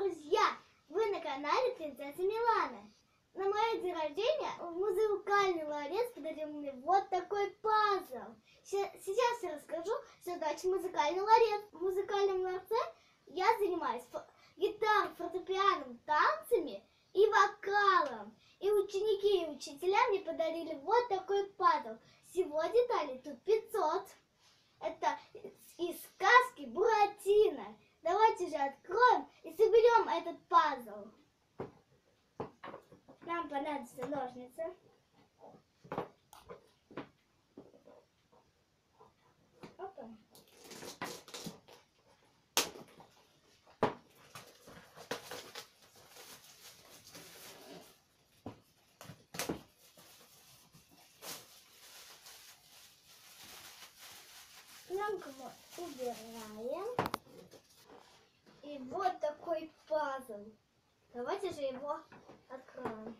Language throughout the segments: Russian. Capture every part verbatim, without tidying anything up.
друзья! Вы на канале Принцесса Милана. На мое день рождения в музыкальный ларец подарил мне вот такой пазл. Сейчас я расскажу, что значит музыкальный ларец. В музыкальном ларце я занимаюсь гитарой, фортепианом, танцами и вокалом. И ученики и учителя мне подарили вот такой пазл. Всего деталей тут пятьсот. Это из сказки Буратино. Давайте же откроем и соберем этот пазл. Нам понадобятся ножницы. Опа. Пленку мы убираем. И вот такой пазл. Давайте же его откроем.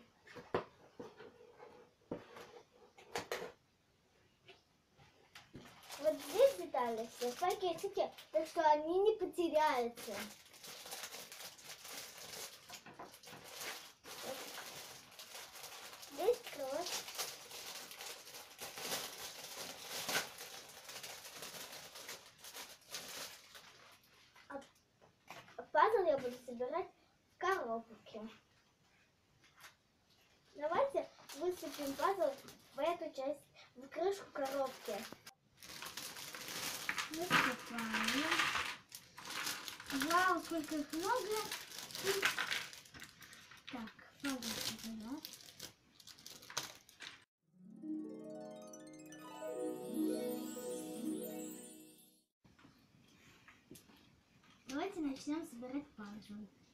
Вот здесь детали все в пакетике, так что они не потеряются. Здесь кровь. А пазл я буду собирать в коробке. Давайте высыпем пазл в эту часть, в крышку коробки. Высыпаем. Вау, сколько их много. Так, пазл собирать. Давайте начнем собирать пазл.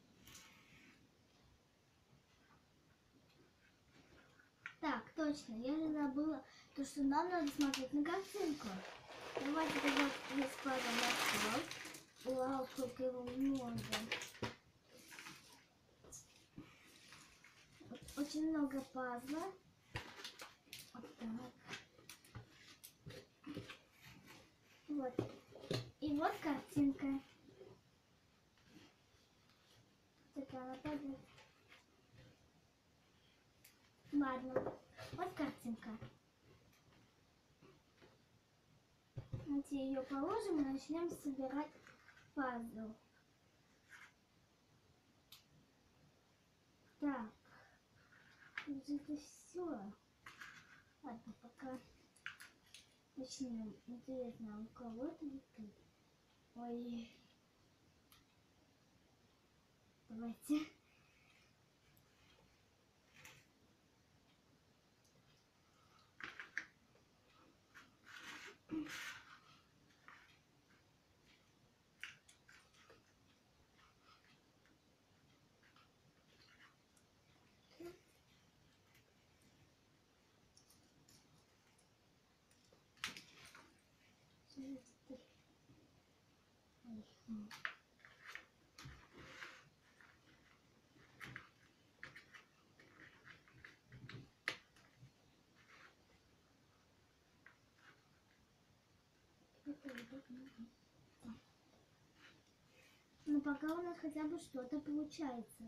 Так, точно, я же забыла, то, что нам надо смотреть на картинку. Давайте тогда весь пазл на стол. Вау, сколько его много. Очень много пазла. Вот так. Вот. И вот картинка. Такая она пойдет. Ладно, вот картинка. Давайте ее положим и начнем собирать пазл. Так, это все. Ладно, пока начнем. Интересно, у кого-то тут. Ой. Давайте. Но пока у нас хотя бы что-то получается.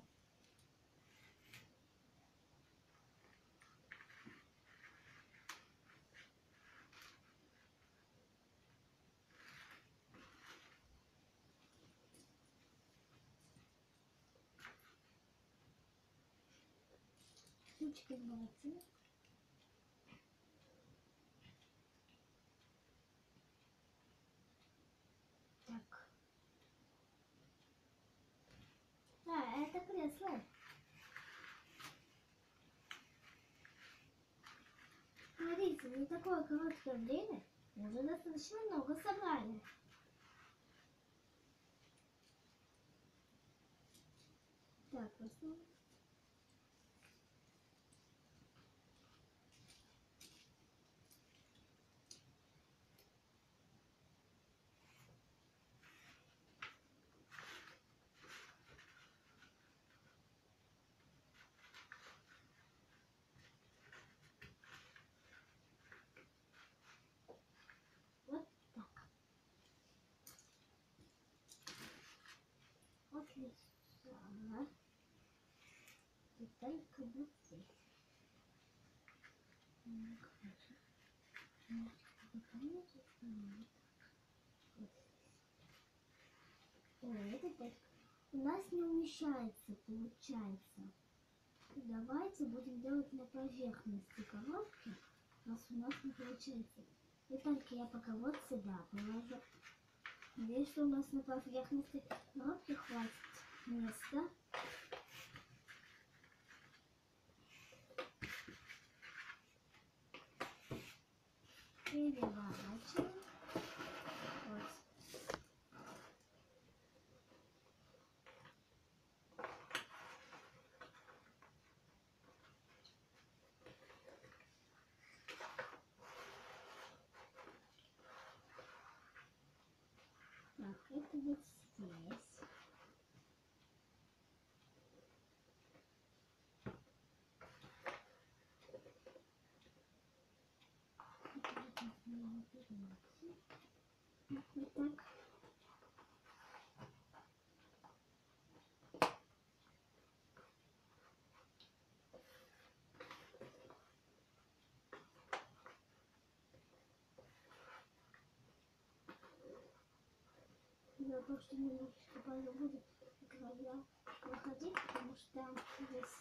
Штучки давайте. Так. А, это кресло. Смотрите, за такое короткое время мы уже достаточно много собрали. Так, посмотрим. Отлично. Так. Деталька вот здесь. Так, хорошо. Ой, это так у нас не умещается, получается. Давайте будем делать на поверхности коробки, раз у нас не получается. И только я пока вот сюда положу. Надеюсь, что у нас на поверхности коробки хватит места. Переворачиваем. Вот. Так, это вот здесь. Вот так. Я то, что немножечко позже будет края выходить, потому что там здесь,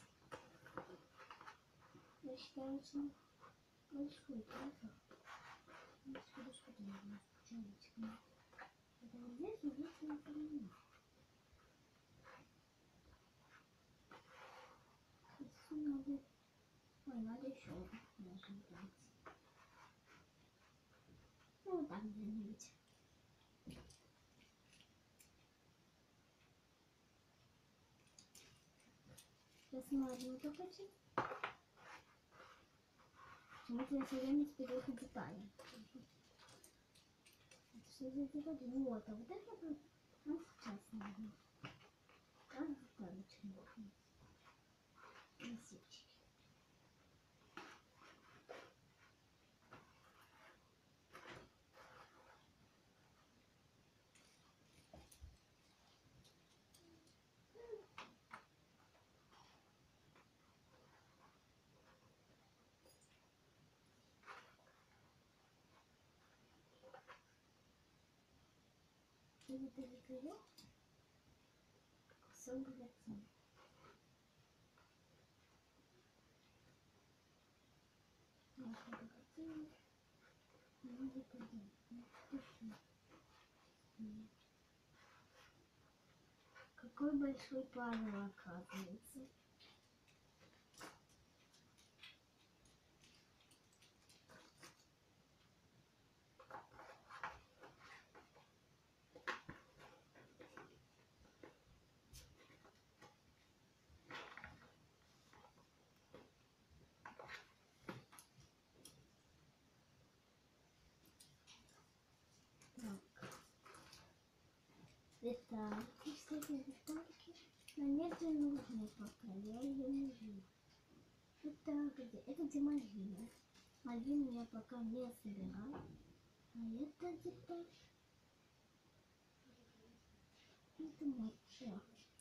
я считаю, очень большой пазл. Немножко что-то нужно чайничком. Это вот здесь уже все понимаю. Надо... Ой, надо еще нажимать. Ну, вот так где-нибудь. Сейчас можно только чуть. Почему-то я все время теперь их детали. Что за детали? Вот, а вот это вот нам сейчас надо. Как деталечки нужны. Носички. И вот эти крылья все богатые. Наши богатые. Надо подать. Какой большой пазл оказывается. Детальки, всякие детальки. Но нет, не нужно пока, я ее не вижу. Это где? Это где Мальвина. Мальвину я пока не собираю. А это деталь. Это моча.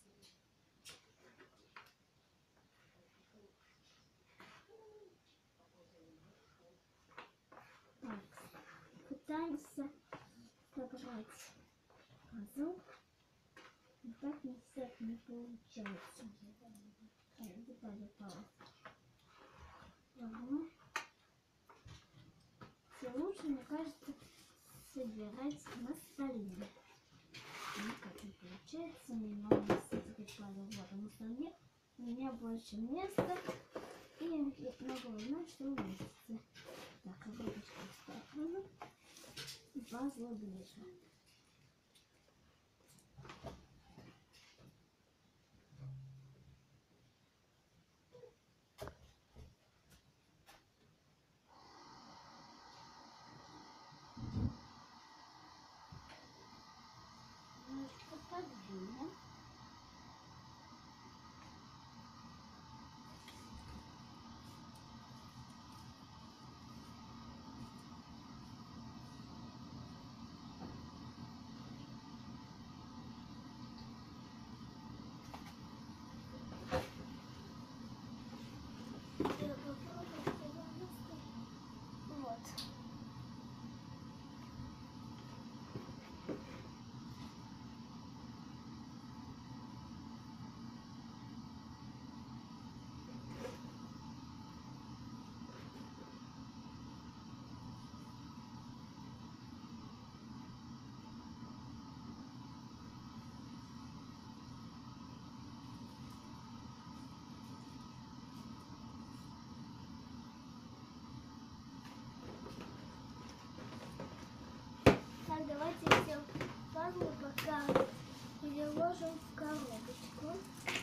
Так, пытаемся собрать пазл. И так никак не получается. А, деталь упала. Ладно. Все лучше, мне кажется, собирать на столе. Никак не получается. У меня у нас теперь пазл вот на столе. У меня больше места. И я могу узнать, что уместится. Так, обрывочку ставлю. И пазл ближе. Немножко подвинем. пазлы пока переложим в коробочку.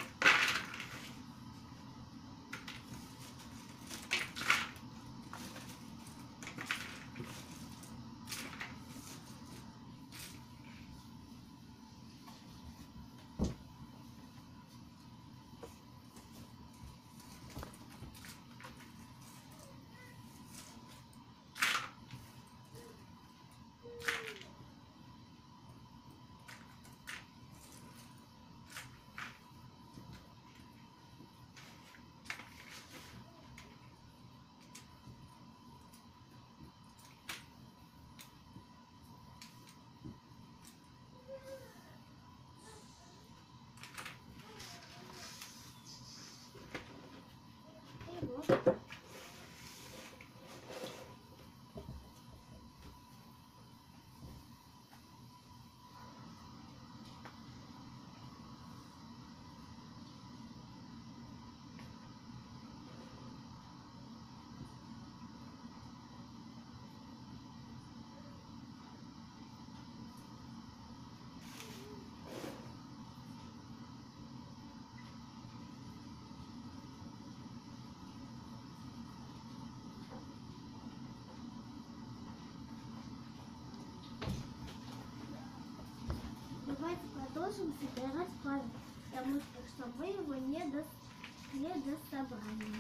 Давайте продолжим собирать пазл, потому что, что мы его не, до, не дособрали.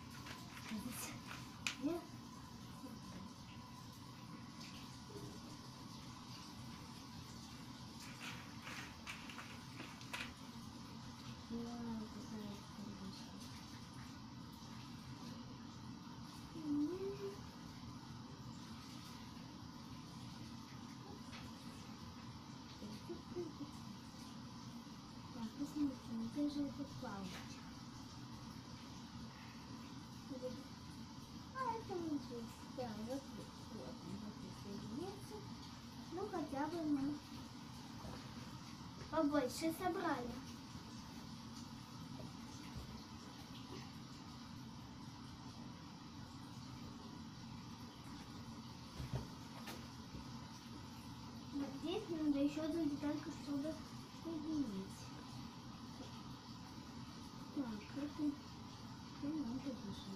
Не... Где же эта палочка? А это не здесь. Да, вот здесь. Вот, вот соединится. Ну хотя бы мы побольше собрали. Вот здесь надо еще одну детальку, чтобы соединить. Так, это не надо больше.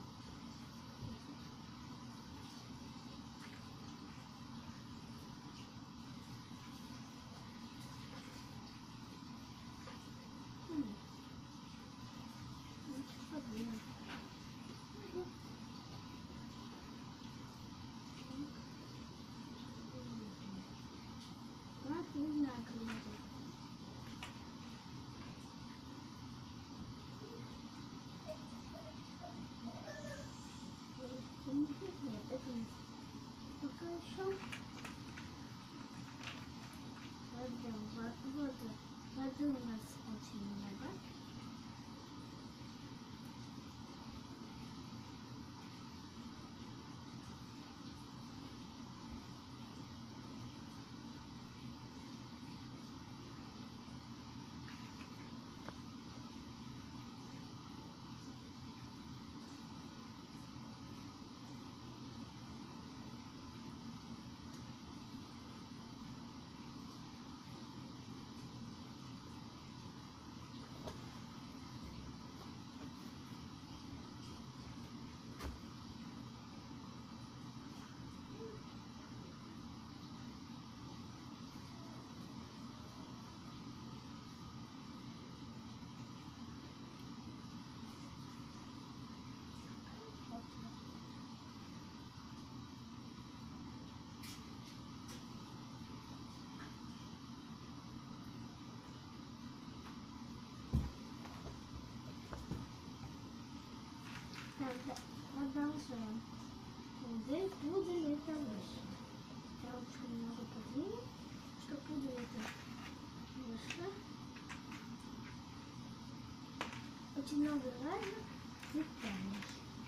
Так, не знаю, как это. Нет, это не пока еще. Вода, вода, воды у нас очень много. Так, продолжаем. Здесь пудель это выше. Трубочку немного подвинем, чтобы пудель это выше. Очень много разных деталей.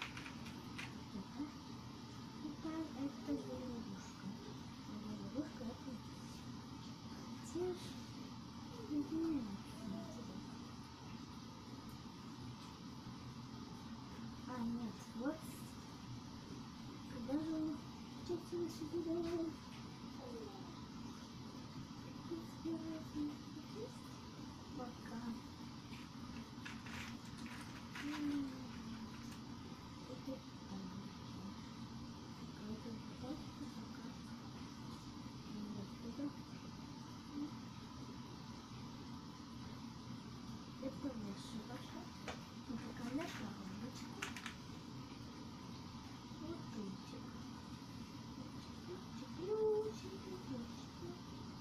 Деталь это лягушка. Лягушка это те же. А, нет, вот. Когда же он чуть-чуть сюда. Пока. Это вышивка. Такая коробочка. Вот ключик. Ключик, ключик, ключик.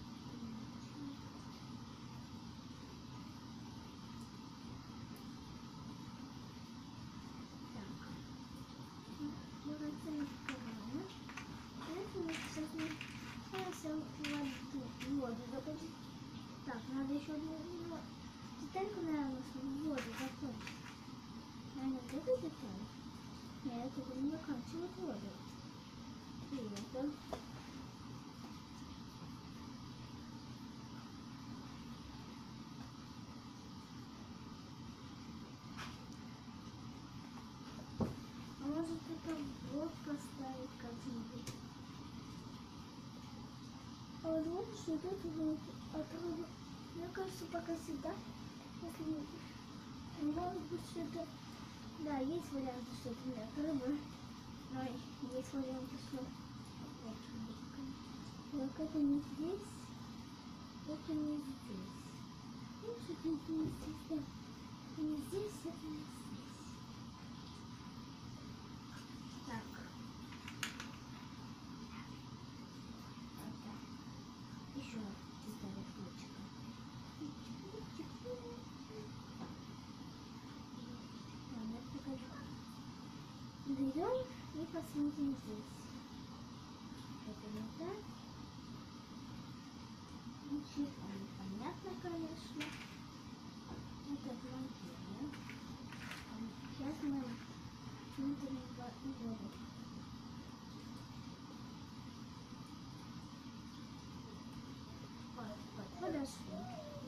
Так. Драгоценный камень. Это мы сейчас не воду. Воду закончить. Так, надо еще одну детальку, наверное, в воду закончить. Наверное, вот эту деталь. Нет, это не заканчивает воду. И это. А может это вот поставить как-нибудь? А вот видишь, что тут вот отрыва. Мне кажется, пока сюда, если может быть что-то. Да, есть варианты, что это не от рыбы. Но есть варианты, что вот это не здесь, это не здесь. Видишь, это не здесь, да. Не здесь, это не здесь. Так. Вот так. Еще деталь от ключика. Ладно, покажу. Берем и посмотрим здесь. Это не так. Ничего не понятно, конечно. Это блокируем. Сейчас мы смотрим воду. Вот, вот, подошли.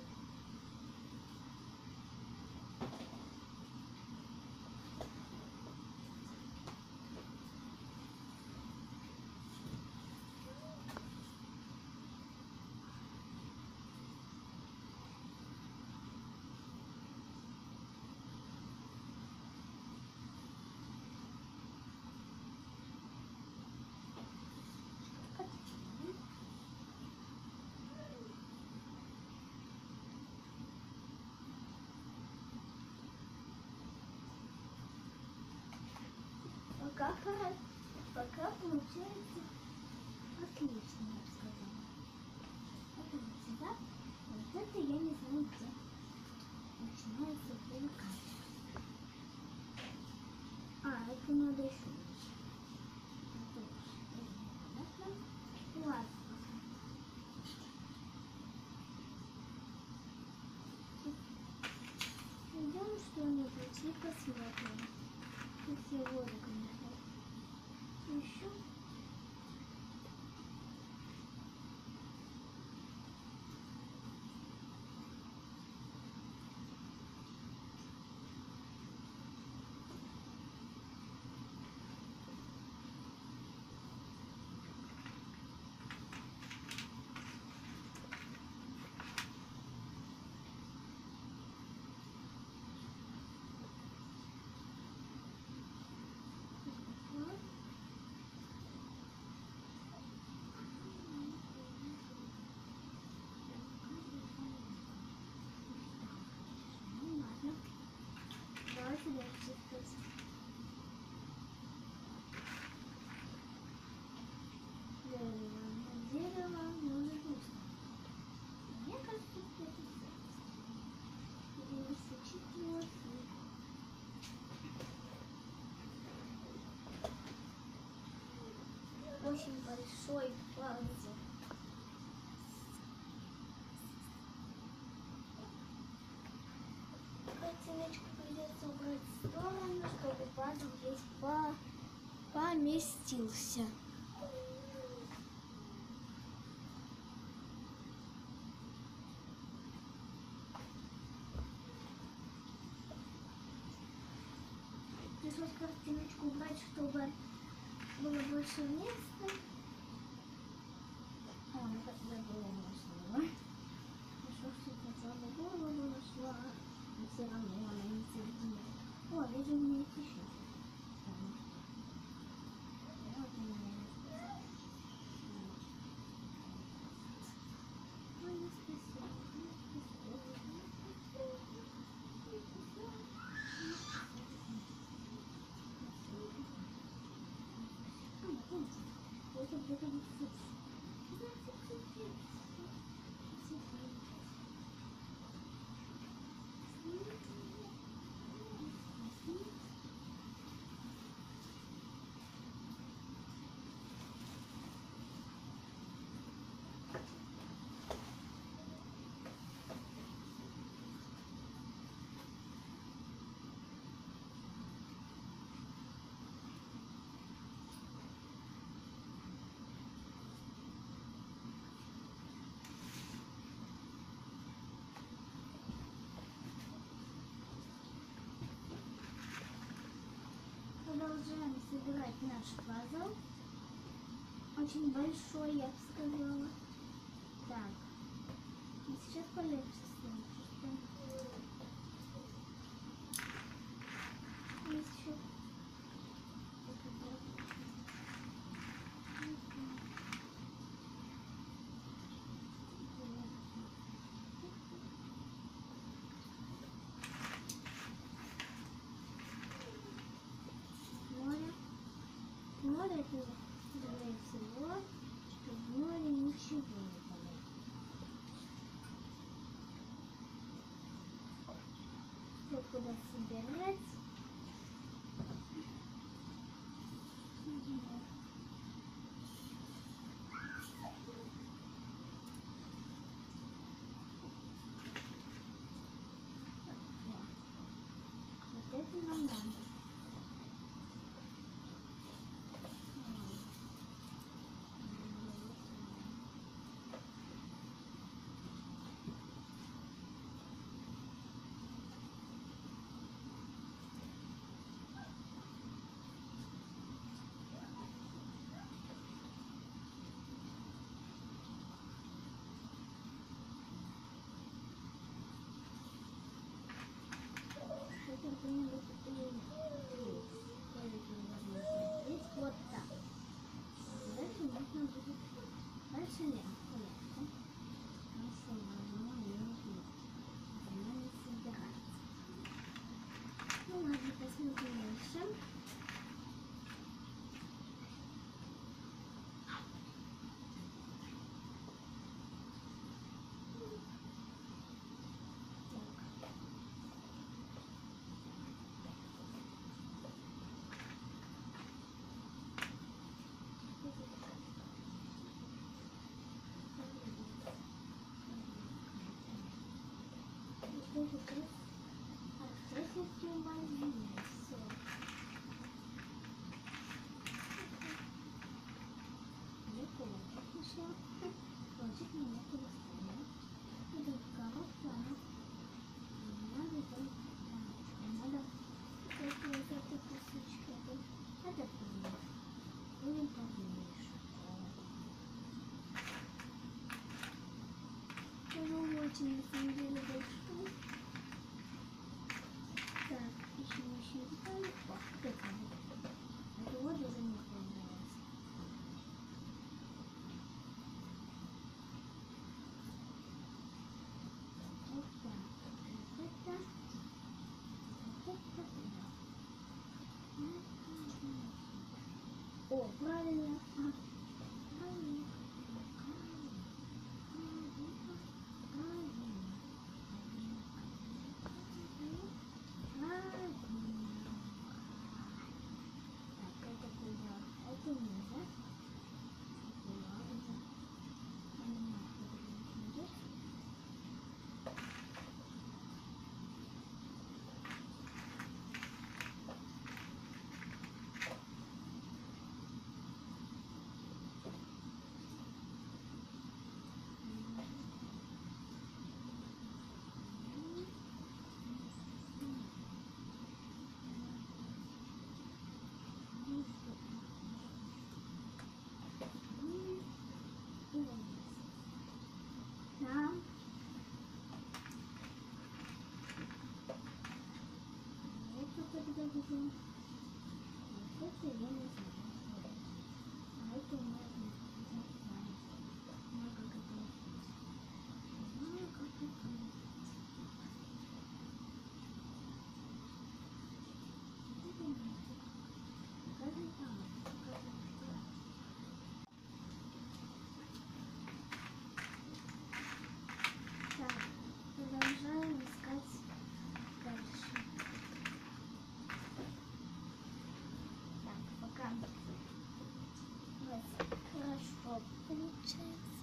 Пока, пока получается отлично, я бы сказала. Это вот сюда, вот это я не знаю где. Начинается привыкать. А, это надо еще. Ладно. Идем что-нибудь и посмотрим. Если воду, конечно. Еще. Давайте дальше спать. Дерево. Дерево может быть. Мне кажется, что это девяносто четыре. Очень большой пазл. Картиночку придется убрать в сторону, чтобы пазл здесь по поместился. Пришлось картиночку убрать, чтобы было больше места. А, ну как забыла, можно. Хорошо. продолжаем собирать наш пазл. Очень большой, я бы сказала. Так. И сейчас полегче станет. Есть еще. Море. Море это, скорее всего, что в море ничего не падает. Вот куда собирать. Вот это нам надо. Вот так. Дальше можно будет. Дальше легко, легко. Дальше можно не собираться. Ну ладно, посмотрим дальше. А здесь есть магазин. Легко еще. Ложить не некуда стоять. Это коробка. Надо только. Надо только вот эту кусочку. Это поменьше. Будем поменьше. Ну, очень на самом деле большой. Так, еще еще детали. О, это вот. Это вот уже не понравилось. Вот так. Вот это. Вот это. О, правильно. А, правильно. Да. Это когда будем. Вот это я не знаю. А это у меня не знаю. Ну как это? Ну как это? Так, продолжаем искать дальше. Так, пока у нас хорошо получается.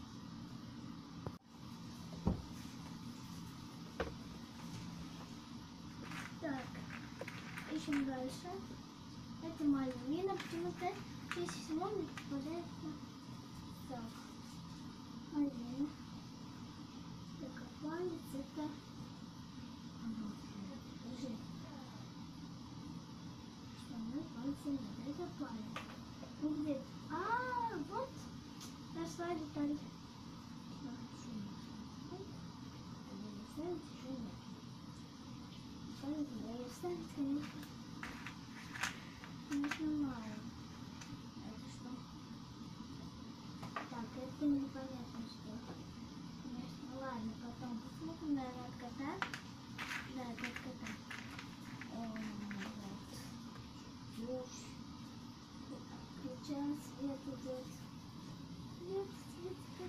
Так, ищем дальше. Это малина, почему-то чаще всего мне попадается так. Малина. Так, палец это. Ага, держи. Что мы пальцем. палец. Ну где? А, вот нашла деталь. Ставить еще нет. Ставить, да, я ставить, конечно. Конечно, мало. Это что? Так, это непонятно что. Конечно, ладно, потом посмотрим, наверное, от кота. Да, это от кота. О, вот. Ключ. Включаем, свет идет. Свет, свет, свет.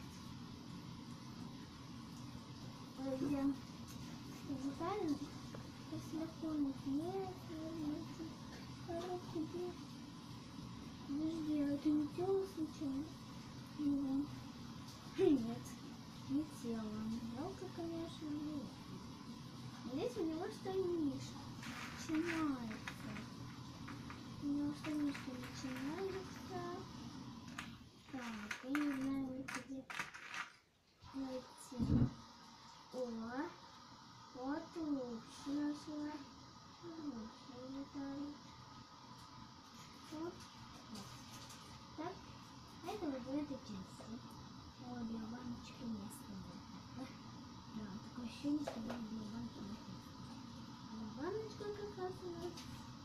Пойдем. Детально. Телефон нет, нет. Коробки нет. Подожди, а это не тело случайно? Нет. Нет. Не тело. Жалко, конечно, нет. Здесь у него штанишки. Начинается. У него штанишки начинаются. Так, я не знаю, где найти. О, вот лучше нашла. Лучше летает. Вот. Так, а это вот в этой части. О, для баночки место. Да, да, такое ощущение, что для банки место. А баночка как раз у нас.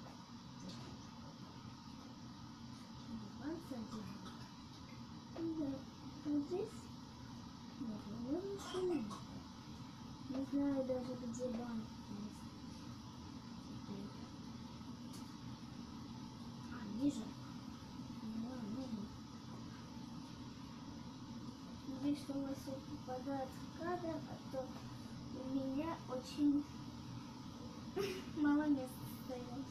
Бан содержит. Да, вот здесь. Нет, наверное, что нет. Не знаю даже, где банк есть. А, ниже. Ну, ладно. Надеюсь, что у вас все попадает в кадр, а то у меня очень мало места остается.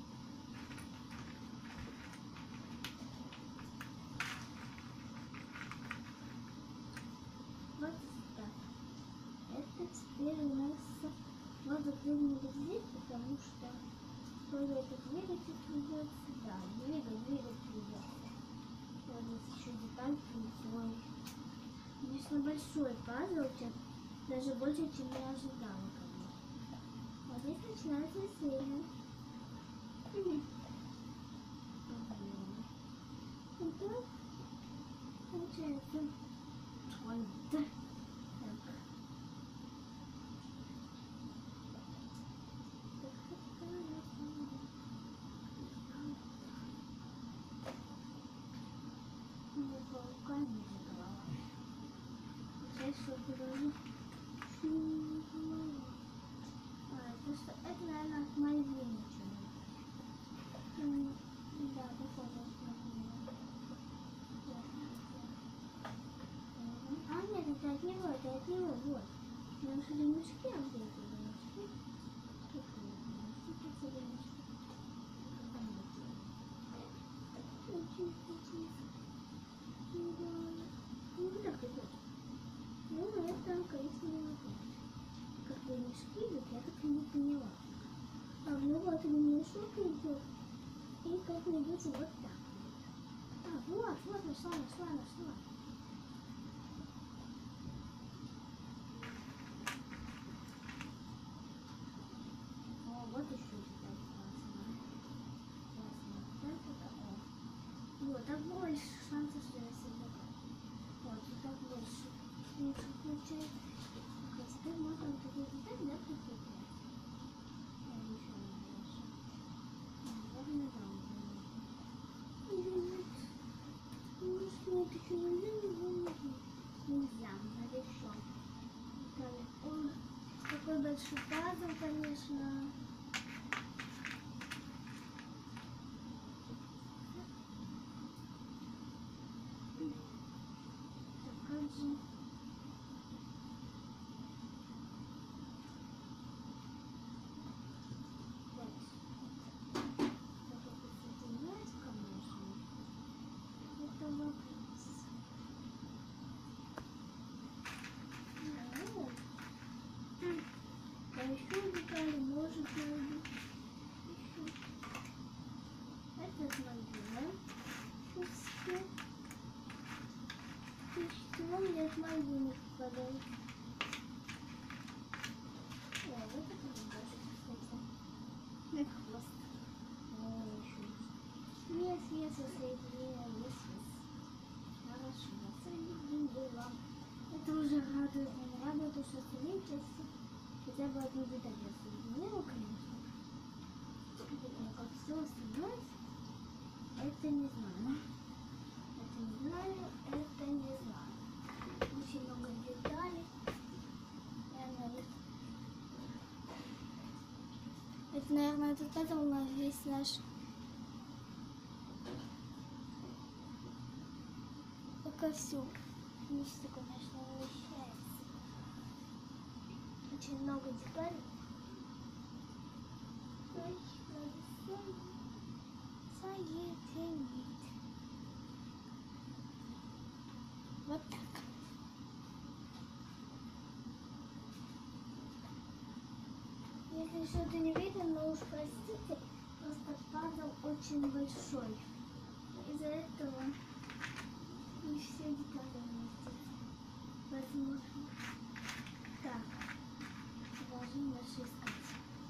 Вот так. Это теперь у нас надо двигать дверь, потому что то ли это двигатель придется, да, двигать, двигать придется. Вот здесь еще деталь призой. Конечно, большой пазл, даже больше, чем я ожидала. Вот здесь начинается серия. Это получается. Ой, да. Так. Руками закрывала. Сейчас все подожду. А, это что? Это, наверное, от моей ничего. Да, похоже, что а, нет, это от него, это от него, вот. Потому что ремешки, а где эти ремешки? Какие ремешки? Ну, вот так идет. Ну, это, конечно, не могу. Как ремешки идут, я так и не поняла. А, ну вот ремешок идет. И как-нибудь вот так. А, вот, вот, нашла, нашла, нашла. О, вот еще деталь классная. Классная. Так, это о. Вот, так больше шансов, что я себе. Вот, вот так больше. Лучше получается. А теперь можно вот такую деталь, да, прикреплять. Я еще не больше. Наверное, да. Или нет. Может, нет, еще нельзя, нельзя, нельзя. Надо еще. Ой, такой большой пазл, конечно. Так, как же... Вот. Так это соединять, конечно. Это вопрос. Ну, а еще детали, может, найду. Еще. Это смотрела. Пусти. Чего мне от моей не попадает? О, вот это немножко, кстати. На хвост. О, еще. Вес, вес, хотя бы одну деталь я соединила, конечно. Но как все остальное, это не знаю. Это не знаю, это не знаю. Очень много деталей. Это, наверное, этот пазл на весь наш. Пока все. Вместе, конечно, вмещается. Очень много деталей. Соединить. Вот так. Если что-то не видно, но уж простите, просто пазл очень большой. Из-за этого не все детали вместятся. Возможно. Так, продолжим дальше искать.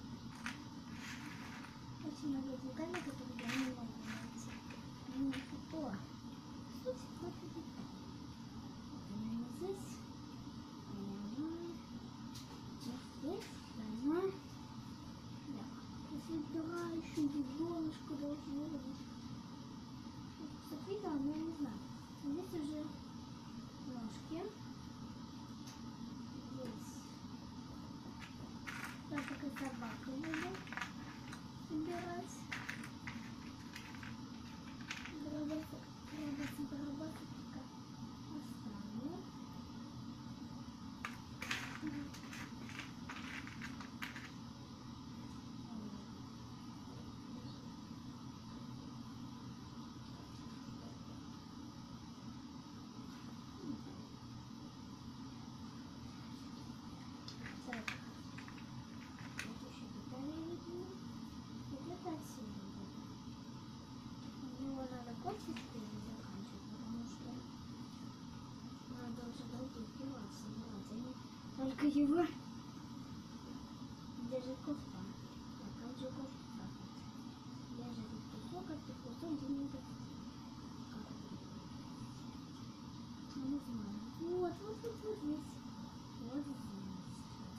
Очень много деталей, которые я не могу найти. Не о, суть какой-то деталь. Наверное, здесь. Наверное, здесь. Наверное. Да, еще донышко должно быть. Софита, но я не знаю. Здесь уже ножки. Здесь. Так как и собака буду собирать. Барабасы, барабасы, барабасы пока оставлю. Только его держит кофта. Так, как же кофта? Я же тут кусок, а ты кусок где-нибудь. Я не знаю. Вот, вот, вот, вот здесь. Вот здесь.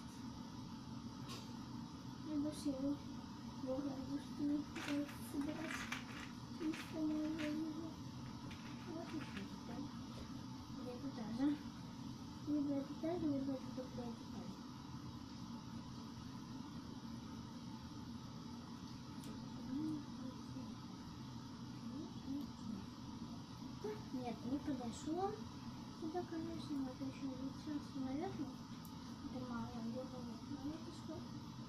Я больше его бога, что не пытаюсь собирать. Если не его. Вот еще деталь. Где-то даже. Либо это та же, либо это другая деталь. Нет, не подошло. Сюда, конечно, вот еще сейчас наверное. Это мало, где-то вот. Но это что?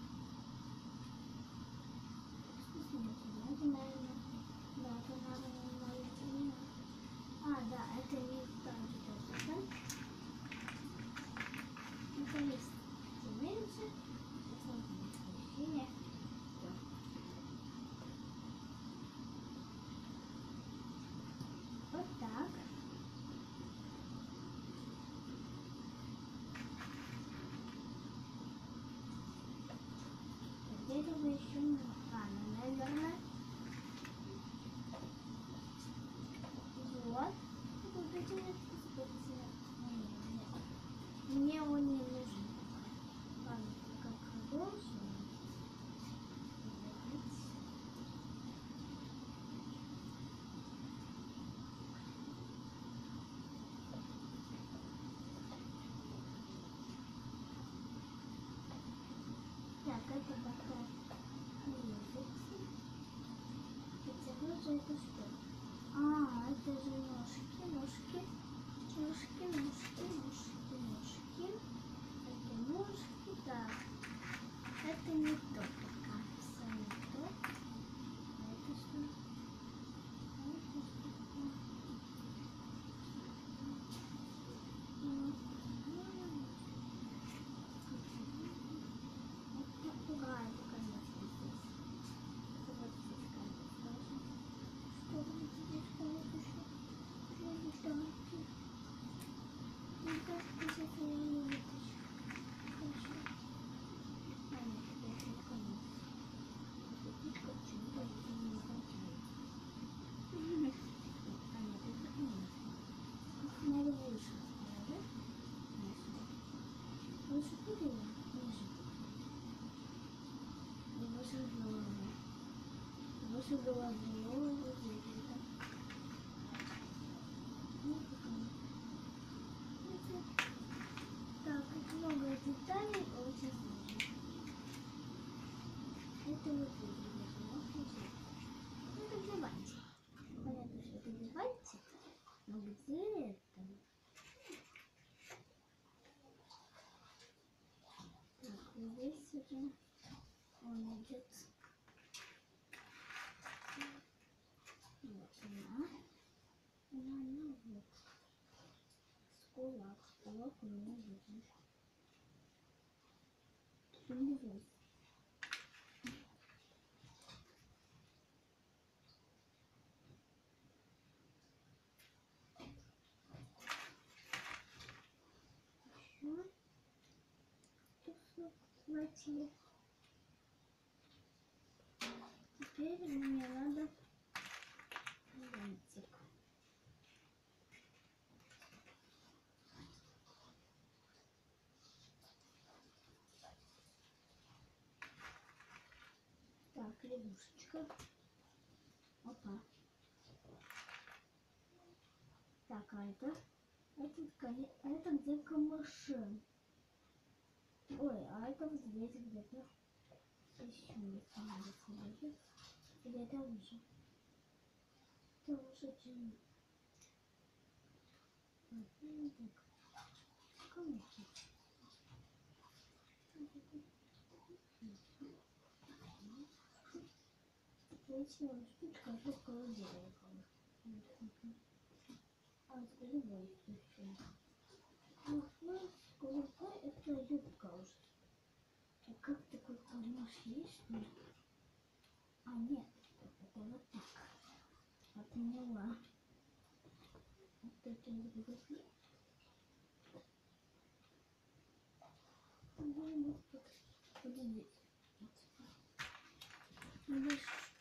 Это, наверное, да, это надо наверное. А, да, это не там где-то, да? Это есть меньше. Вот так. Где-то бы еще не рано, наверное. Вот. Вот эти вот. Мне он не нужен. Ладно, как должен. Так, это пока не лезется. Хотя же это что? А, это же ножки, ножки, ножки, ножки, ножки, ножки. Это ножки, так. Это не то пока, все не то. А это что? А это что? Попугай, конечно, здесь. Вот здесь, конечно. Что будет здесь, конечно, еще? Я не знаю. Мне кажется, сейчас я не вытащу. Хорошо. А нет, это еще конец. Выше головы, вот здесь это. Так, тут много деталей, очень сложно. Это вот здесь. Это где бантик? Понятно, что это где бантик. Но где это? Так, здесь уже он идет. Вот она. Она, она вот. С кулак. Кулак у меня видно. Внизу. Еще. Тут хватило. Теперь мне надо бантик. Так, лягушечка. Опа. Так, а это? Это, а это где камыши? Ой, а это вот здесь где-то. Еще не надо смотреть. Или это уже? Это уже чем? Так. Камыши. Отличная штучка, это колыбельная. А вот голубой еще. Ну, голубой это юбка уже. А как такой камыш есть, что ли? А нет, это вот так. Вот поняла. Вот это голубой. Вот тут. Подождите. Видишь?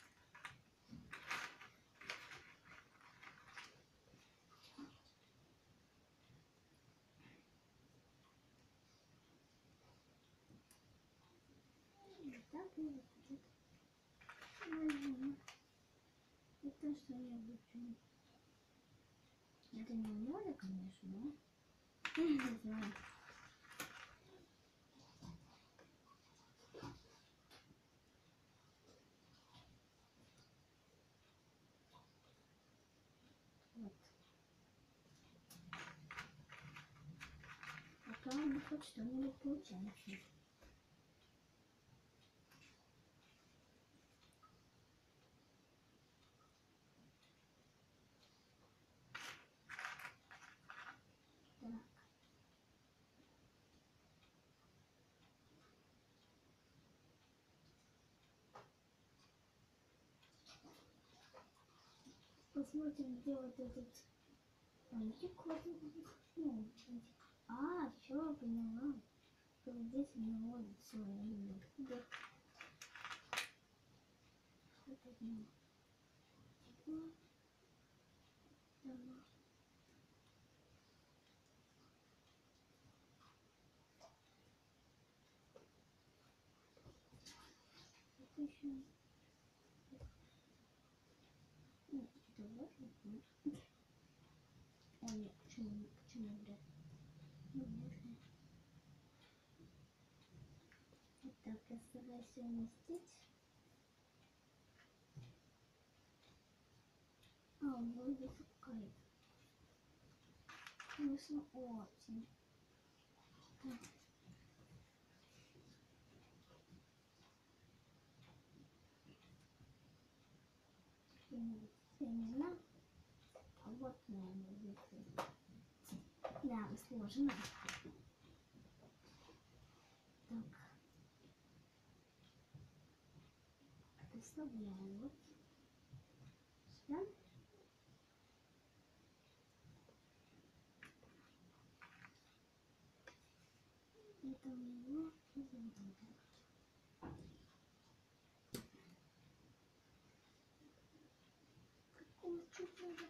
Так и вот тут. Это что я хочу. Это не море, конечно, но не знаю. Вот. Пока у меня хоть что-нибудь получается. Посмотрим, где вот этот бантик. Ну, а, все, поняла. Что здесь у него лицо. Да. Вот это. Это еще. Нет, это вот. О, нет, почему, почему вряд ли? Ну, можно. Вот так, я стараюсь уместить. А, он вроде сукает. Конечно, очень. Так. Я не знаю. А вот, наверное, здесь. Да, сложно. Так. Вставляем вот сюда. Это у него изумруд. Какого чудо?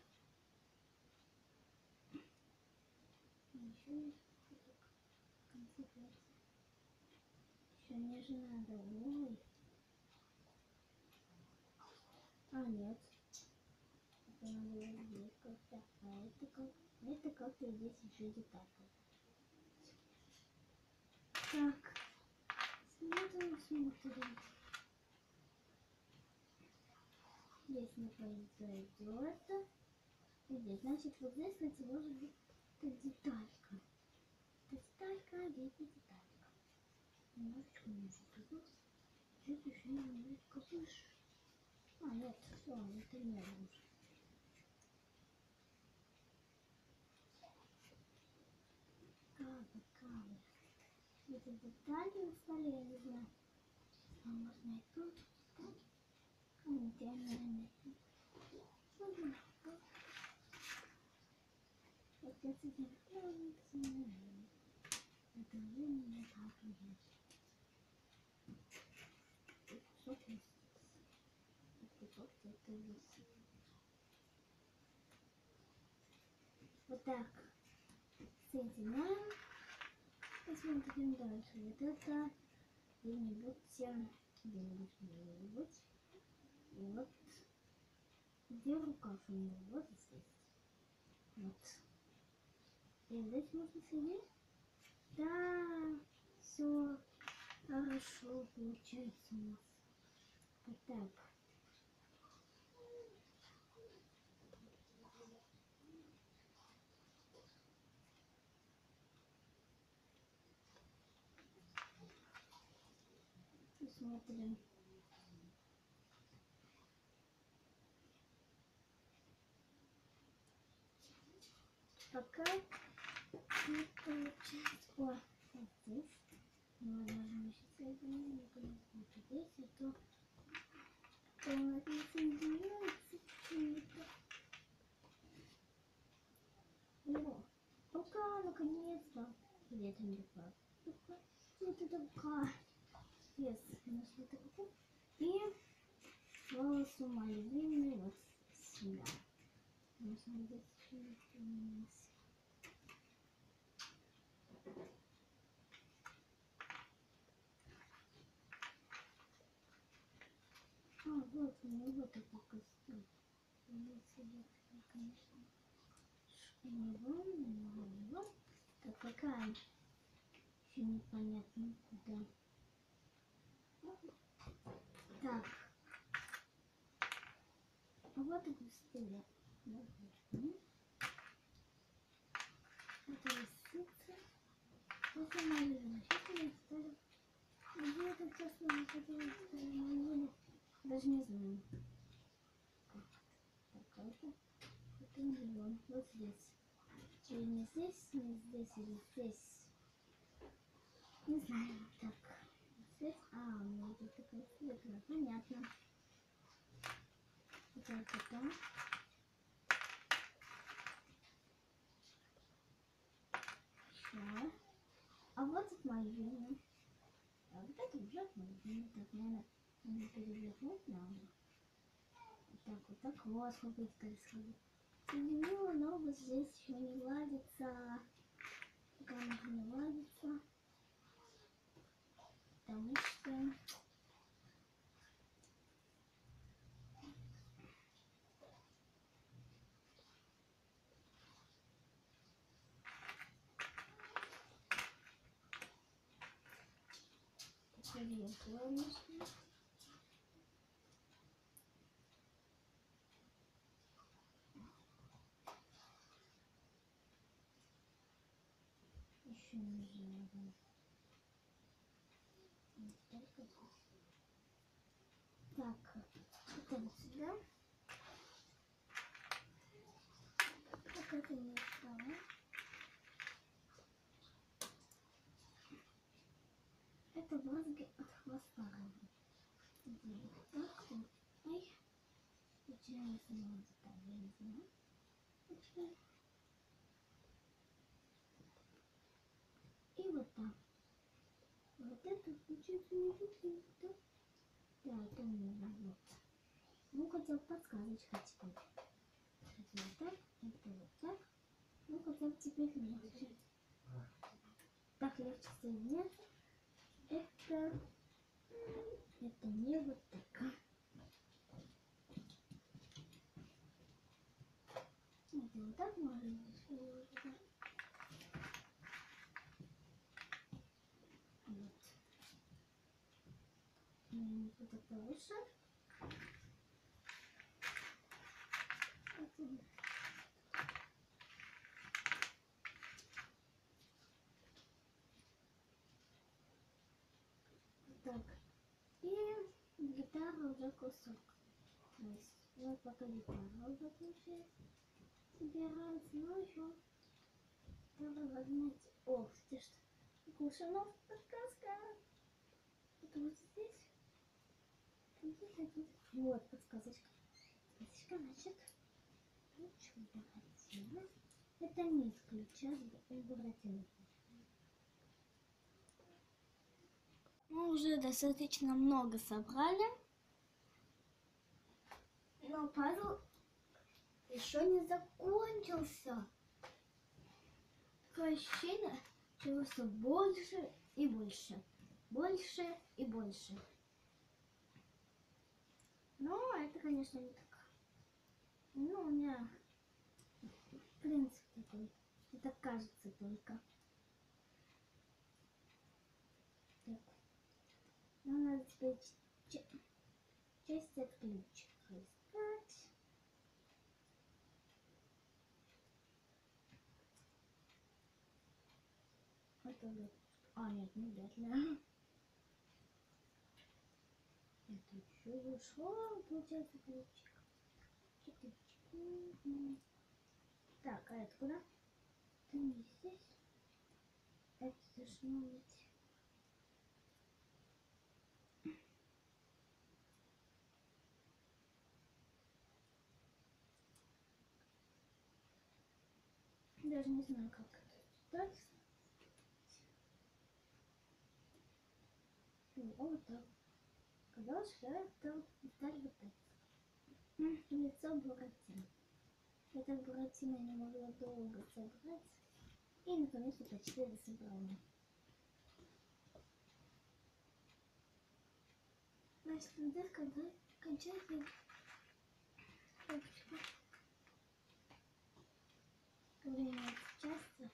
Еще есть концентрация. Еще нежно надо. Ой. нет. Это надо вот здесь как-то. А это как? Это как-то здесь еще деталька. Так. Смотрим, смотрим. Здесь не произойдет. И здесь, значит, вот здесь, кстати, может быть эта деталька. Это деталька, здесь деталька. Немножечко ниже. Чуть еще немножечко выше. А, нет, все, это не нужно. Кавы, кавы. Эти детали устали, я не знаю. А можно и тут. А не идеально. Вот я теперь нравится. Это уже не так есть. Кусок есть. Кусок где-то есть. Вот так соединяем. И смотрим дальше. Вот это где-нибудь, где-нибудь, где-нибудь. И вот где рукав у него? Вот здесь. Вот. И здесь можно соединить. Да, все хорошо получается у нас. Вот так. И смотрим. Пока не получается. О, вот здесь. Ну, можно еще соединить, но вот здесь, а то, то у нас не соединяется почему-то. О, пока, наконец-то. Где-то не так. Вот это пока. Yes, нашли такой. И волосы мои длинные вот сюда. Нужно здесь еще не. А, вот у него такой костюм. Конечно. У него, у него, у него. Так, какая еще непонятно куда. Так. А вот и быстрее. Это лисица. Это малина. Сейчас я ставлю. Где это сейчас мы находились? Малина. Даже не знаю. Так, это. Это миллион. Вот здесь. Или не здесь, не здесь, или здесь. Не знаю. Так. Здесь. А, у меня здесь такая светлая. Понятно. Так, это. Еще. А вот это малина. А вот это уже малина. Так, наверное, надо перевернуть надо. Вот так, вот так. Вот, сколько происходит. Соединила, но вот здесь еще не ладится. Пока уже не ладится. Потому что... Перевернуть. Еще нужно. Так, это вот сюда. Так, это не стало. Это брызги от хвоста. Вот так вот. Ай. Почему я сама так, я не знаю. Почему? И вот так. Вот это получается не тут, да? Да, это нужно. Вот. Ну, хотя бы подсказочка теперь. Это вот так, это вот так. Ну, хотя бы теперь легче. Так легче соединяться. Это... Это не вот так. Можно здесь выложить. Вот. М, вот это лучше. Это- Так. И гитара уже кусок. То есть вот пока гитара уже получается. Собирается, ну еще. Надо возьмать. О, кстати, что? Глушанов подсказка. Это вот здесь. Здесь один. Вот подсказочка. Подсказочка, значит. Ключ Буратино. Это низ ключа Буратино. Мы уже достаточно много собрали. Но пазл еще не закончился. Такое ощущение, что его все больше и больше. Больше и больше. Ну, это, конечно, не так. Ну, у меня принцип такой. Это кажется только. Так. Нам надо теперь ч- часть от ключика искать. Это вот. А, нет, не обязательно. Это еще вышло, получается, ключик. Ключик. Мгм. Так, а это куда? Это не здесь. Это должно быть. Даже не знаю, как это читать. Ну, вот так. Казалось, что это деталь вот эта. М, Лицо Буратино. Это Буратино не могла долго собрать. И наконец-то почти дособрала. Значит, здесь когда кончается шапочка. Время часто.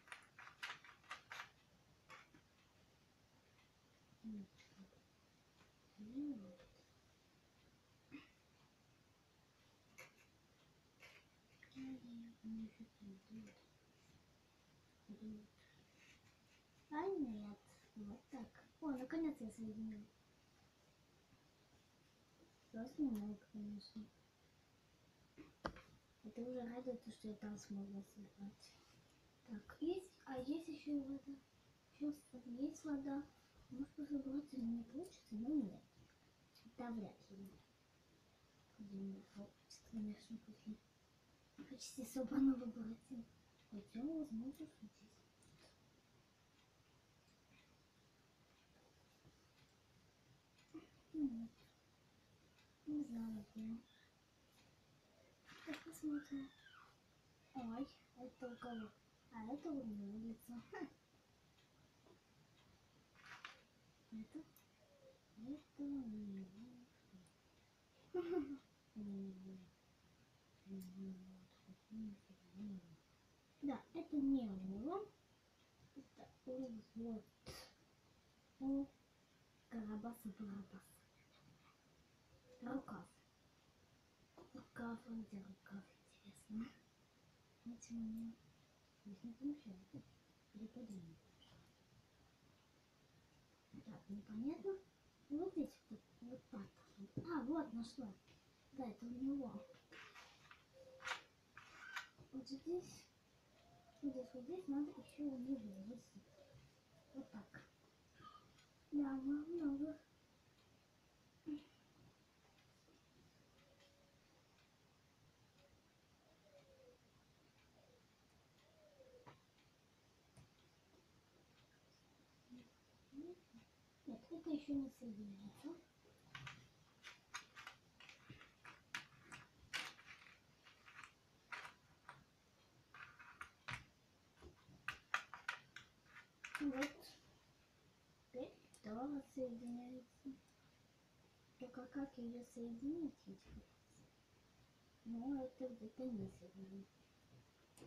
А нет, вот так. О, наконец я соединила. Просто немного, конечно. Это уже радует, то, что я там смогла собрать. Так, есть, а есть еще и вода. Сейчас есть вода. Может, разобраться не получится, но нет. Да, вряд ли. Будем не получится, конечно, после почти собранного Буратино. Хотя, возможно, что здесь. Нет. Не знаю, где. Так, посмотрим. Ой, это у кого? А это у меня лицо. Ха. Это? Это у меня. Да, это не у него. Это у вот. У Карабаса Барабаса. Рукав. Рукав, он где рукав, интересно. Знаете, мне здесь не помещается. Или подвинуть. Так, непонятно. И вот здесь вот, вот так. А, вот, нашла. Да, это у него. Вот здесь, вот здесь, вот здесь надо еще у него. Вот, здесь. Вот так. Да, много. Нет, это еще не соединяется. Вот. Теперь тоже соединяется. Только как ее соединить? Ну, это где-то не соединить.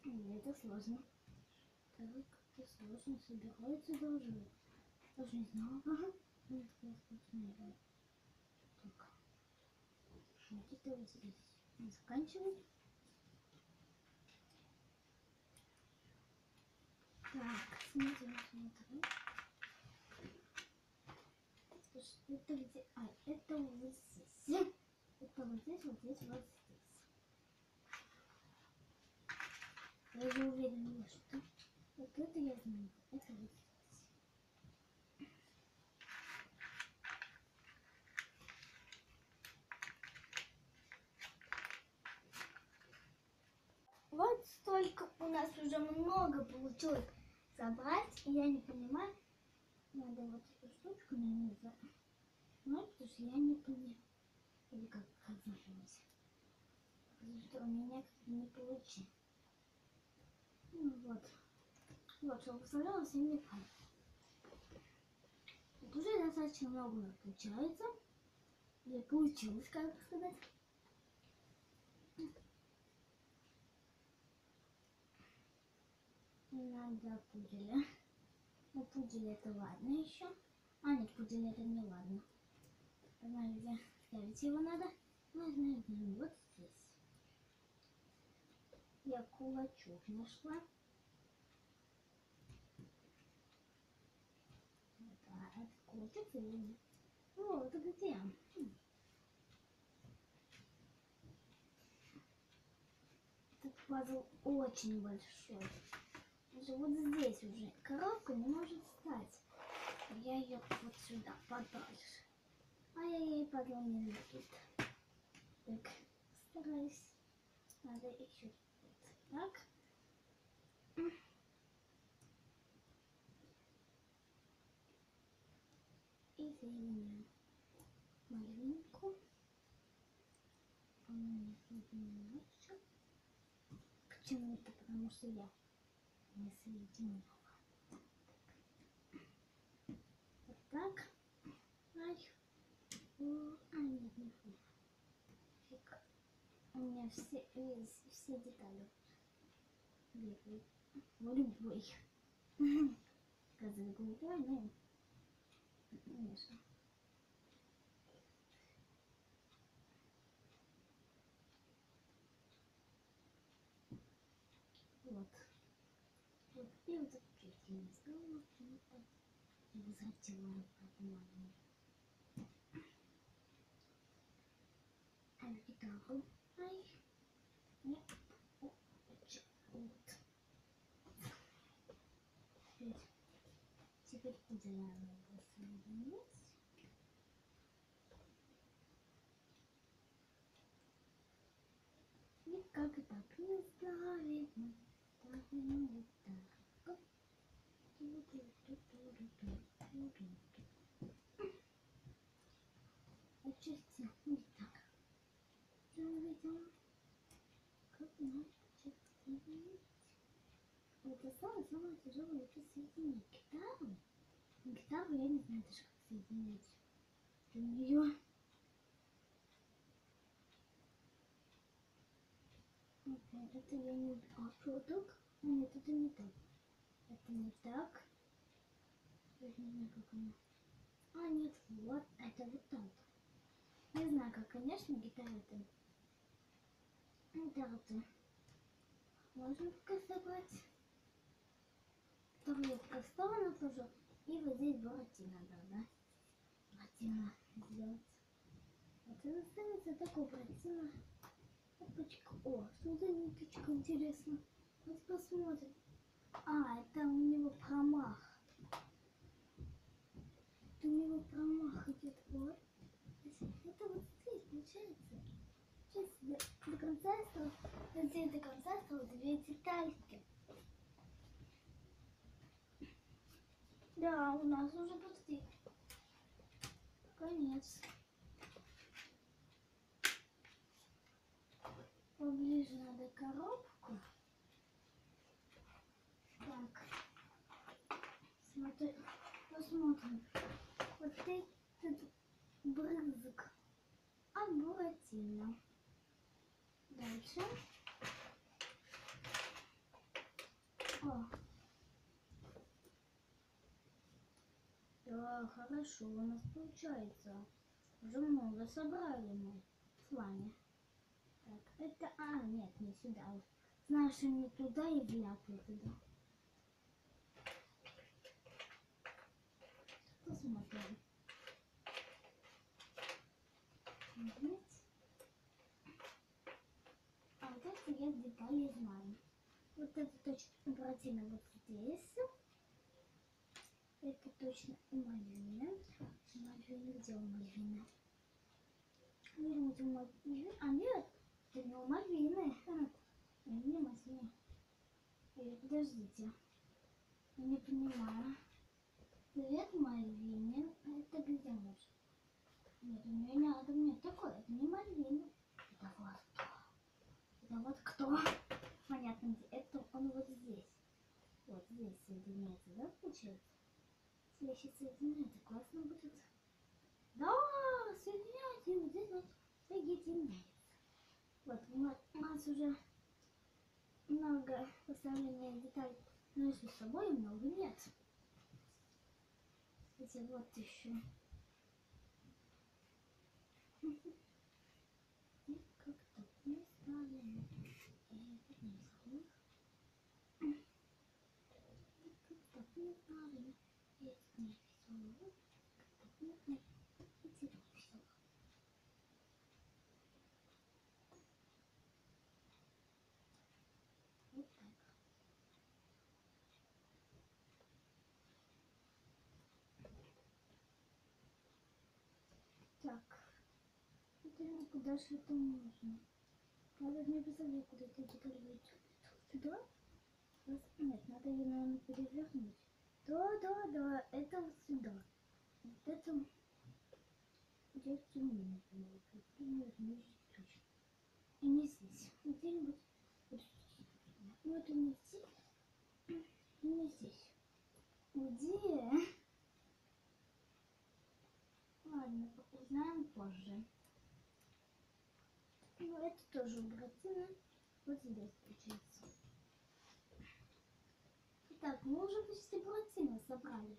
Это сложно. Так, это сложно. Собирается даже. Даже не знала. Ага. Это сложно. Так. Где-то вот здесь. Заканчивать. Так, смотрим, смотрим. Это где? А, это вот здесь. Это вот здесь, вот здесь, вот здесь. Я же уверена, что вот это я знаю. Это вот здесь. Вот столько у нас уже много получилось собрать. И я не понимаю. Надо вот эту штучку, наверное, за... Ну, потому что я не понимаю. Или как казалось. Потому что у меня как-то не получилось. Ну вот. Вот, что представлялось, я не понял. Вот уже достаточно много получается. Или получилось, как сказать. Надо пуделя. Ну, пудель это ладно еще. А, нет, пудель это не ладно. Знаю, где ставить его надо. Ну, знаю, знаю, вот здесь. Я кулачок нашла. Да, это кулачок или нет? О, это где? Хм. Этот пазл очень большой. Даже вот здесь уже коробка не может встать. Я ее вот сюда подальше. Ай-яй-яй, пазл не летит. Так, стараюсь. Надо еще вот так. И соединяем малинку. По-моему, соединяется. Почему это? Потому что я не соединяла. Вот так. Ай. О, а, нет, не фиг. Фиг. У меня все, весь, все детали бегают. В любой. Сказать голубой, но конечно. Вот. Вот. И вот так чуть не сделала. И возвратила обратно. А гитару. Ай. Нет. О, вот. Теперь, теперь удаляем его соединить. И как так не ставим, ставим вот так. Отчасти не так. Что мы видим? Как начать соединить? Это самое-самое тяжелое, это соединить гитару. Гитару я не знаю даже как соединять. У нее... Опять, это я не... А что так? Нет, это не так. Это не так. Я не знаю, как она. А, нет, вот, это вот так. Не знаю, как, конечно, гитара-то. Гитару-то можно пока собрать. Вторую поставлю тоже. И вот здесь бороти надо, да? Буратино сделать. Вот и останется такой буратино. Опачка. О, что за ниточка, интересно. Вот посмотрим. А, это у него промах. Это у него промах идет. Вот. Это вот здесь получается. Сейчас до, до конца осталось. Здесь до конца осталось две детальки. Да, у нас уже почти конец. Поближе надо коробку. Так. Смотри, посмотрим. Вот этот брызг от Буратино. Дальше. Да, хорошо, у нас получается. Уже много собрали мы с вами. Так, это... А, нет, не сюда. Знаешь, не туда и вляпаю туда. Посмотрим. Угу. А вот это я детали знаю. Вот это точно обратимо вот здесь. Это точно у Мальвины. Мальвина, где у Мальвины? Верните у Мальвины. А нет, это не у Мальвины. Не Мальвины. Или подождите. Я не понимаю. Привет, Мальвине. Это где может? Нет, у нее не надо. Нет, такое. Это не Мальвина. Это вот кто. Это вот кто. Понятно, где. Это он вот здесь. Вот здесь соединяется, да, получается? Если соединяется, классно будет. Да, соединяется, и вот здесь вот соединяется. Вот, у нас уже много поставления деталей. Но если с собой много нет. Кстати, вот еще. Как-то не ставим. Это не забыл. Как-то не ставим. Это не весело. Как-то не ставим. Это не весело. Вот так. Так. Это куда же это нужно? Надо мне посмотреть, куда это деталь выйдет. Сюда? Нет, надо ее, наверное, перевернуть. Да, да, да, это вот сюда. Вот это здесь темнее. Примерно здесь точно. И не здесь. Где-нибудь вот здесь. Ну, это не здесь. И не здесь. Где? Ладно, узнаем позже. Ну, это тоже обратимо. Вот здесь получается. Так, мы уже почти буратино собрали.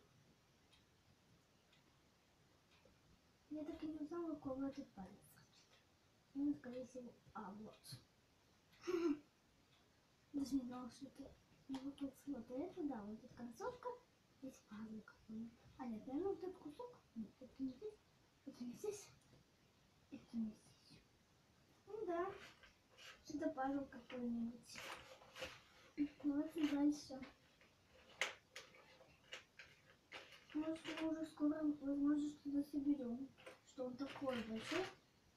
Я так и не узнала, у кого этот палец. Он, скорее всего, а, вот. Даже не знала, что это. Ну, вот тут вот это, да, вот эта концовка. Здесь пазл какой-нибудь. А, нет, наверное, вот этот кусок. Нет, это не здесь. Это не здесь. Это не здесь. Ну да. Что-то пазл какой-нибудь. Давайте дальше. Может, мы уже скоро, возможно, что-то соберем. Что он такой большой.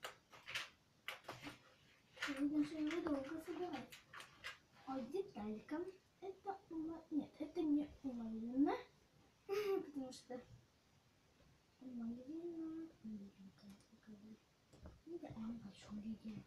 Видно, что его долго собирать. А деталька. Это у Ма... Нет, это не у Мальвины. Потому что у Мальвины... Да, он в большом виде.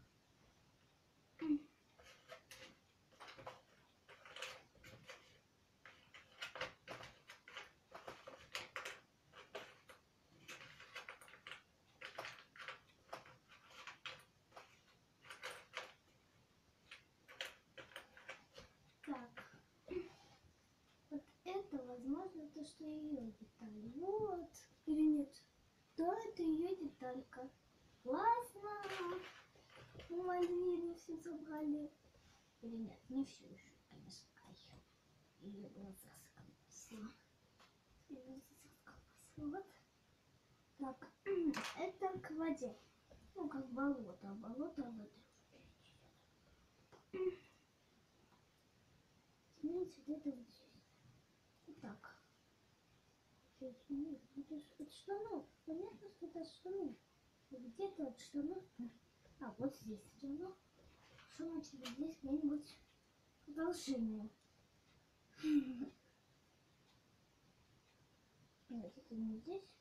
Возможно, то, что ее деталь. Вот. Или нет? Да, это ее деталька. Классно. У Мальвины все собрали. Или нет? Не все еще, конечно. Ай. Ее глаза сколбасила. Ее глаза сколбасила. Вот. Так. Это к воде. Ну, как болото. А болото в этой. Смотрите, вот это вот здесь. Так. Это, это штанов. Понятно, что это штанов. Где-то от штанов. А, вот здесь штанов. Что значит здесь где-нибудь продолжение? Нет, это не здесь.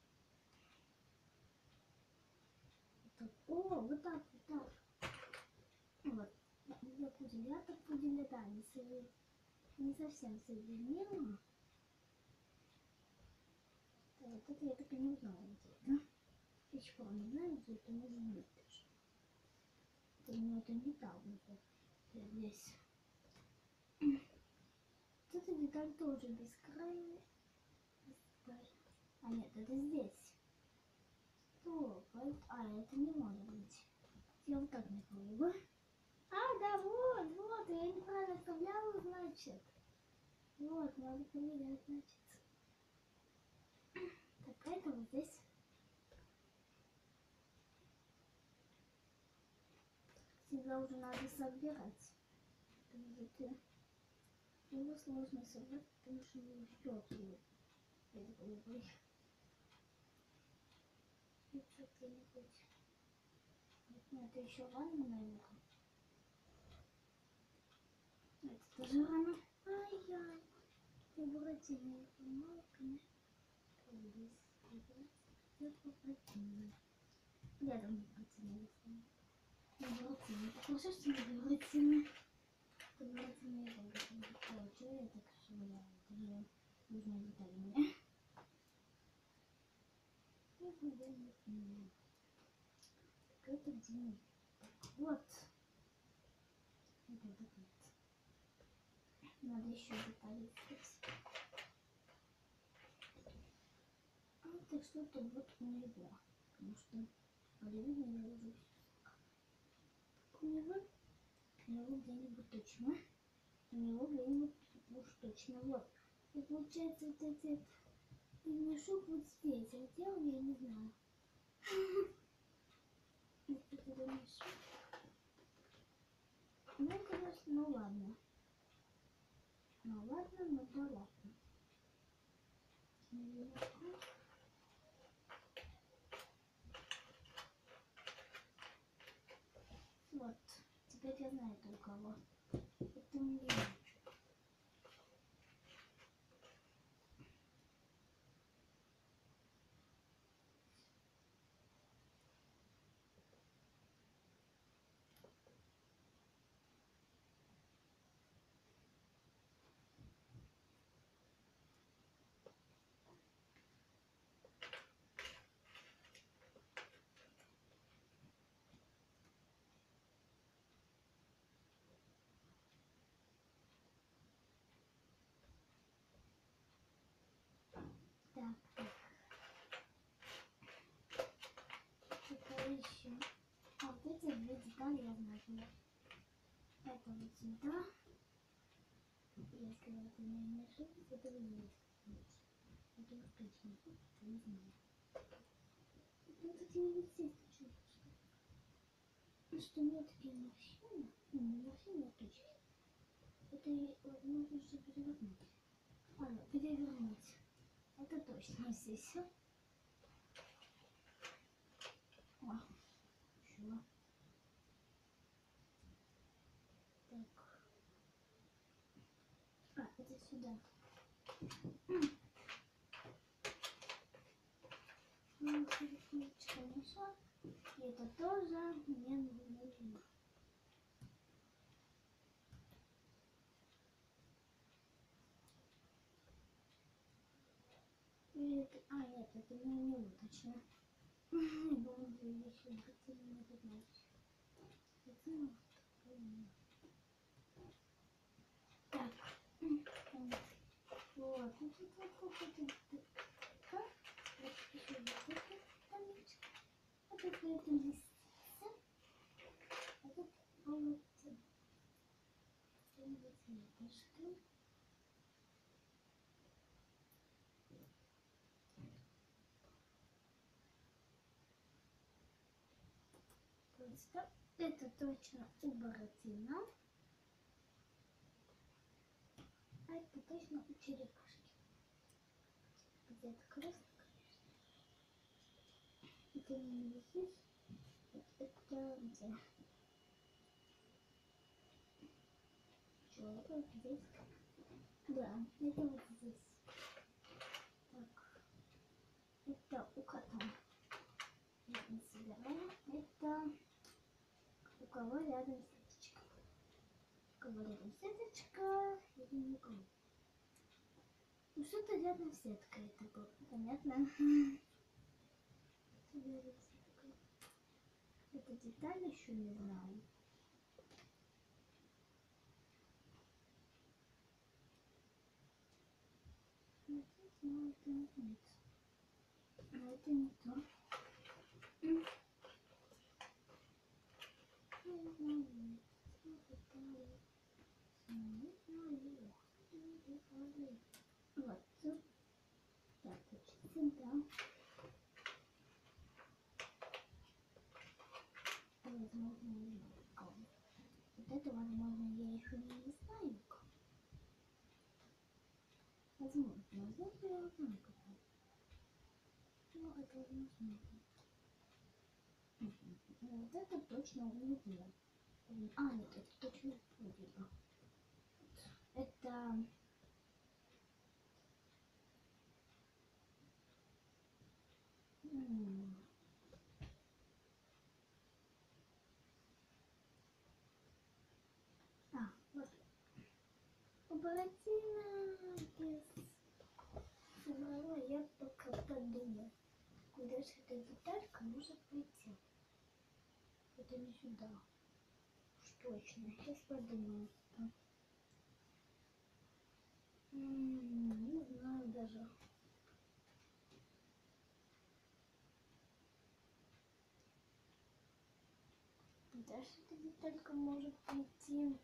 Так. О, вот так, вот так. Вот. Я пуделя, я так пуделя, да, не соединила. Не совсем соединила. Вот это я так и не узнала, где это. Я еще не знаю, где это можно быть даже. Но это не там, это здесь. Вот эта деталь тоже бескрайняя. А нет, это здесь. Стоп, а это, а, это не может быть. Я вот так не пробую. А, да, вот, вот, я неправильно вставляла, значит. Вот, надо проверять, значит. Так, а это вот здесь. Всегда уже надо собирать. Это его сложно собрать, потому что не все отсюда. Это голубой. И что-то-нибудь. Ну, это еще рано, наверное. Это тоже рано. Ай-яй. Побратимы, помолкни. Я там не протянула. Побратимы. Покажи, что мы побратимы. Побратимы, побратимы. Ой, что я так шумела? Это же нужно деталь мне. Так, это где? Вот. Это вот. Надо еще детали искать. А это что-то вот у него. Потому что видно я уже у него, у него где-нибудь точно. У него где-нибудь уж точно. Вот. И получается вот этот мешок вот здесь. А где он, я не знаю. Это мешок. Ну, конечно, ну ладно. Ну ладно, ну да ладно. Вот. Теперь я знаю только кого. Это мне. Так, так. Это еще. А вот эти две детали я знаю. Это вот сюда. Если это не ошибаюсь, это вот здесь. Это вот точно. Не знаю. Это вот где-нибудь здесь точно. Что у меня такие морщины. Ну, не морщины, а точки. Это нужно все перевернуть. Ладно, перевернуть. Это точно здесь. О, еще. Так. А, это сюда. Ну, ручка нашла. И это тоже мне нужно. Или это... А, нет, это не у него точно. Думаю, еще хотели не поднять. Так. Вот. Вот, вот, вот, вот, вот. Так. Вот еще вот это. Табличка. Вот это это листица. А тут вот ниточка. Просто это точно у Буратино. А это точно у черепашки. Где-то красный, конечно. Это не здесь. Это где? Что это вот здесь? Да, это вот здесь. Так. Это у кота. Это не собираем. Это у кого рядом сеточка. У кого рядом сеточка, или никого. Ну что-то рядом сетка, это было понятно. Это деталь еще не знаю. Но это нет. Но это не то. Не знаю. Вот. Так, значит, да. Возможно, не знаю. Вот это, возможно, я еще не знаю. Возможно, вот это я знаю какая. Ну, это возможно. Вот это точно увидела. А, нет, это точно увидела. Это... М. А, вот. Буратино без... Собрала, я пока подумаю, куда же эта деталька может пойти. Это не сюда. Уж точно. Сейчас подумаю. М, Не знаю даже. Даже эта деталька может пойти.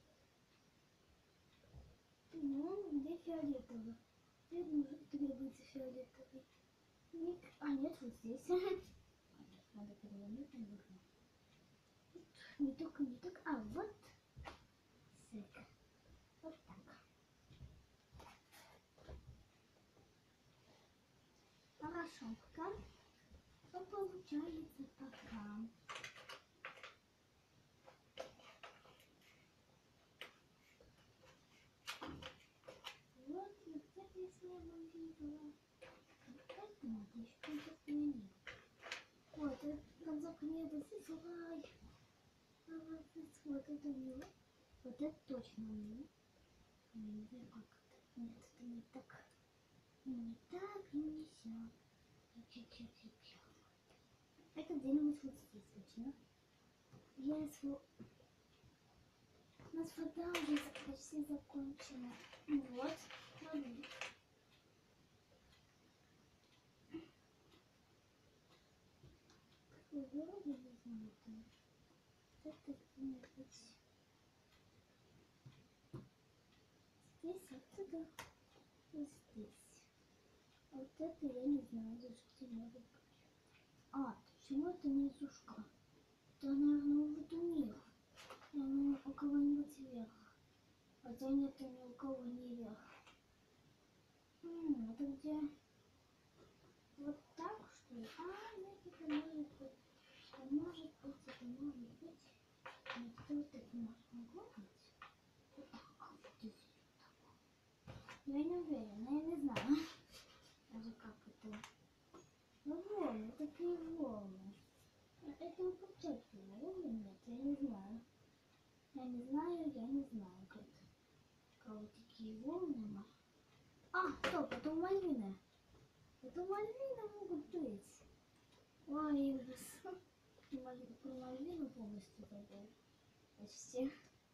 Ну, где фиолетовый? Где может требуется фиолетовый? Ник. А, нет, вот здесь. Надо перевернуть немного. Не только, не так. А, вот. Сык. Вот так. Хорошо, пока. Что получается пока? Вот, вот это я с небом видела. Это надо еще концовку небо. Вот, это концовка неба сисвай. Вот это мило. Вот это точно мило. Я не знаю, как это. Нет, это не так. Не так и не сяк. Это где-нибудь вот здесь точно. Я свой... У нас вода уже почти закончена. Вот. Смотри. Вроде не знаю там. Это где-нибудь здесь, отсюда и здесь. А вот это я не знаю даже где может быть. А, почему это не изушка? Это, наверное, вот у них. Наверное, у кого-нибудь вверх. Хотя нет, ни у кого не вверх. М, это где? Вот так, что ли? А, нет, это может быть. Это может быть, это может быть. Нет, это вот это может могло быть. Вот так, вот здесь. Я не уверена, я не знаю. Даже как это. Ну, волны, такие волны. Это вы подчеркивали, или нет? Я не знаю. Я не знаю, я не знаю, как это. Кого такие волны. А, стоп, это у Мальвины. Это у Мальвины могут быть. Ой, ужас. Про Мальвину полностью забыл. Почти.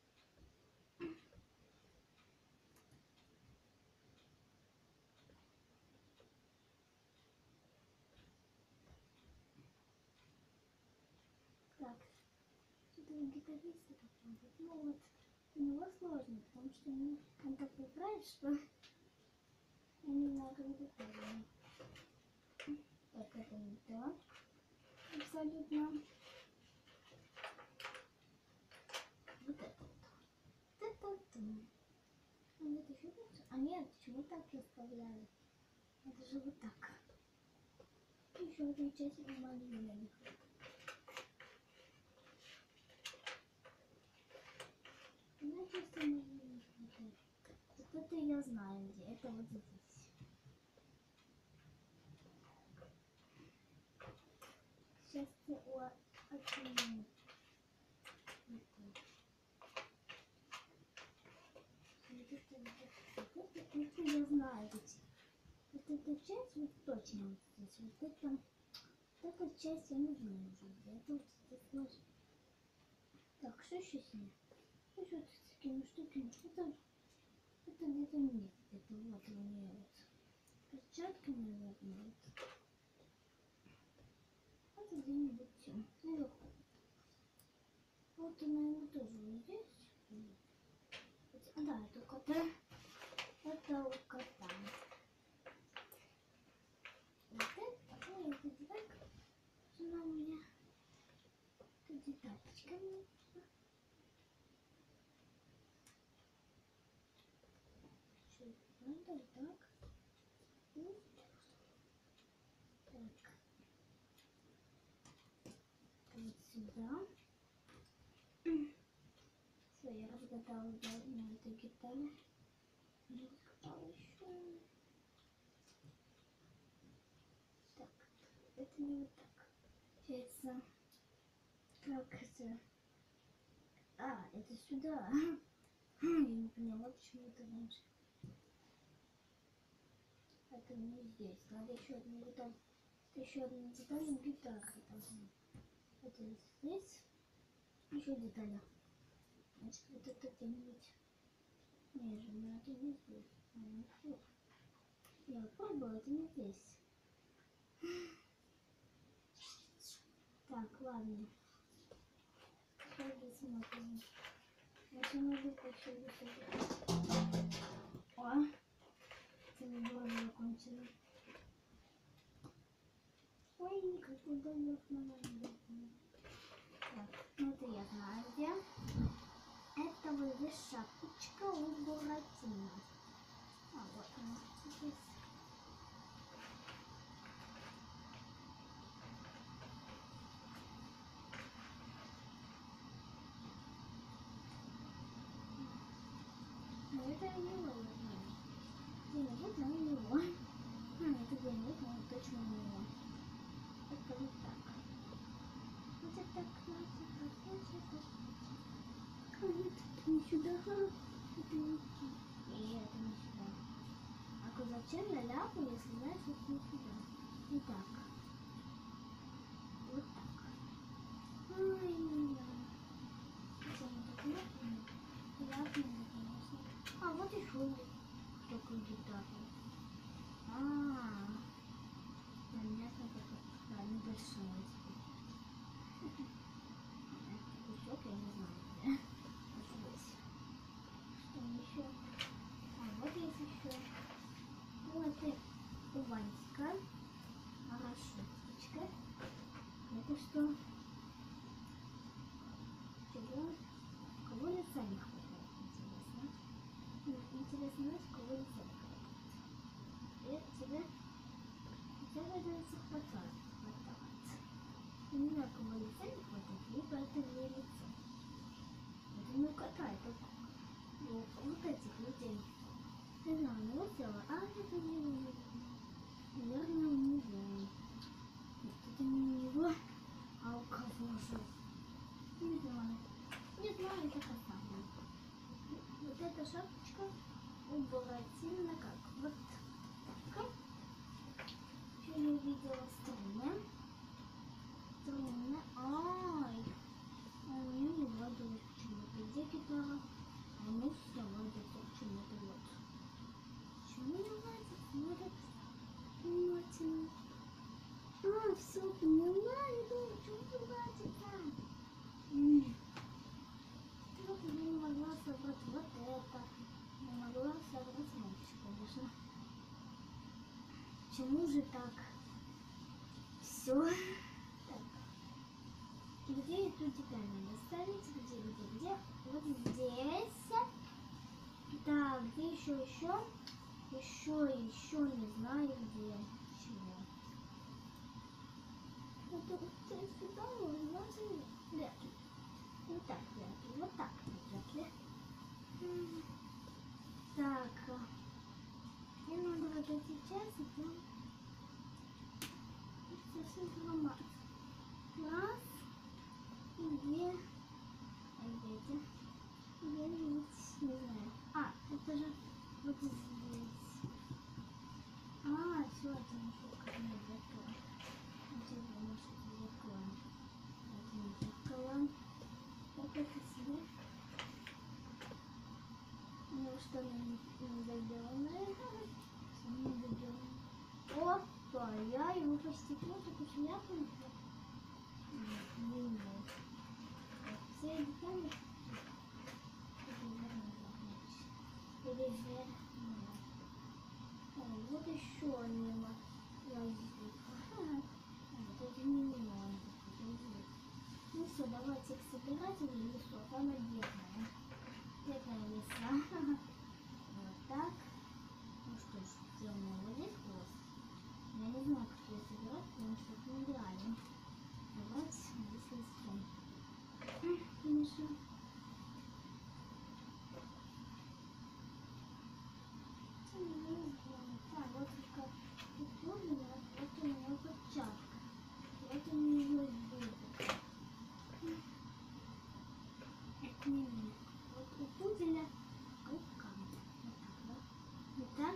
Так. Что-то гитариста такой. Ну вот. У него сложно, потому что он, он так играет, что я не знаю, как это правильно. Так, это не то. Абсолютно. Вот это вот. Вот это вот. А нет, еще лучше. А нет, почему так расставляли? Это же вот так. Еще одну часть Мальвина не хватает. Одна часть Мальвина не хватает. Вот это я знаю где. Это вот здесь. Сейчас я отниму. Это я знаю ведь. Вот эта часть вот точно вот здесь. Вот это, вот эта часть я не знаю уже. Это вот здесь сложно. Так, что еще с ней? Что еще с такими штуками? Это, это где-то нет. Это вот у нее вот. Перчатки, наверное. Вот. где-то где-нибудь всё, наверху. Вот она, наверное, тоже вот здесь. А, да, это у кота. Это у кота. Вот это, ой, это деталька. Она у меня. Это деталечка. Чуть надо вот так. И так. Вот сюда. Все, я разгадала да, на этой гитаре. Разгадала еще. Так, это не вот так. Получается, как это? А, это сюда. Я не поняла, почему это раньше. Это не здесь. Надо еще одну деталь. Это еще одна деталь гитары. Это здесь. Еще детали. Значит, вот это где-нибудь ниже. Но это не здесь. А, ну всё. Я пробовала, это не здесь. Так, ладно. Сейчас досмотрим. Я надо еще высадить. О! Это не было закончено. Ой, как удобно надо. Так, ну это я знаю где. Это вот здесь шапочка у Буратино. А, вот она здесь. Ну это его, я знаю. Где-нибудь, но не его. А, это где-нибудь, но точно не его. Это вот так. Вот это так, вот это так, вот это так. А вот это не сюда, это не сюда. И это не сюда. А зачем я ляпу, если знаешь, это не сюда? Итак. Вот так. Ай-яй-яй. Зачем я так ляпаю? Ляпаю, конечно. А, вот еще такой гитару. А, понятно, как это небольшое теперь. Этот кусок я не знаю где. Вот здесь. Что еще? А, вот есть еще. Вот это Ванька. Хорошо. Это что? Чего? Кого лица не хватает? Интересно. Интересно, знаешь, кого лица не хватает? И тебе? Тебе, оказывается, хватает. Хватает. Не знаю, кого лица не хватает, либо это не лицо. Это не у кота, это у вот этих людей. Не знаю, у него тело. А, это не у него. Наверное, у него. Нет, это не у него. А у кого же? Не знаю. Не знаю, это кота. Вот эта шапочка у Буратино как? Вот так. Еще не увидела струны. Струны. Ай. А у нее не ладилась почему-то. Где гитара? А у нее все ладится почему-то. Вот. Почему не ладится? Может, внимательно. А, все, поняла. Я думаю, почему не ладится? М. Вот я не могла собрать вот это. Не могла собрать мальчик, конечно. Почему же так? Все. Так. Где эту деталь надо ставить? Где, где, где? Вот здесь. Так, где еще, еще? Еще, еще не знаю где. Чего? Это вот сюда можно вряд ли. Вот так вряд ли. Вот так вряд ли. Так. Мне надо вот эти часики совсем поломать. Раз. И две. А где эти? Где-нибудь, не знаю. А, это же вот здесь. А, все, это не зеркало. Не зеркало. Это не зеркало. Это не зеркало. Вот это себе. У него штаны не доделанные. Не доделанные. Опа, я его по стеклу такую шляпу. еще мимо язык. Ага. Вот это не надо. Ну все, давайте их собирать в лесу. Она бедная. Бедная лиса. Вот так. Ну что ж, сделаем вот здесь хвост. Я не знаю, как ее собирать, потому что это нереально. Давайте здесь листом. Конечно. А, вот только тут у меня, вот у меня перчатка. Вот у нее зубы. Это не мне. Вот у пуделя рука. Вот так, да? Вот так.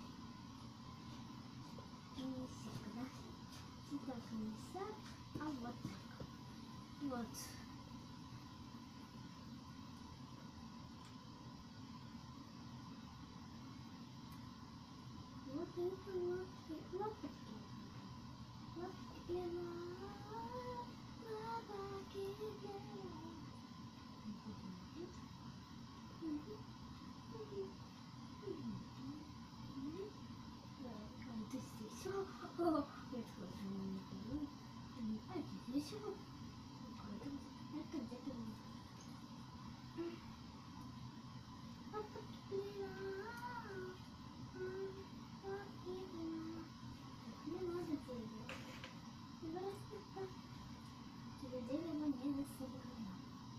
И мисяка, да? Вот так и мисяк, а вот так. Вот. Вот это лапки, лапки, лапки, лапки. Ты здесь. Я тоже не понимаю. А ты здесь. Это где-то не надо дерево. Здравствуйте. Тебе дерево не собрано.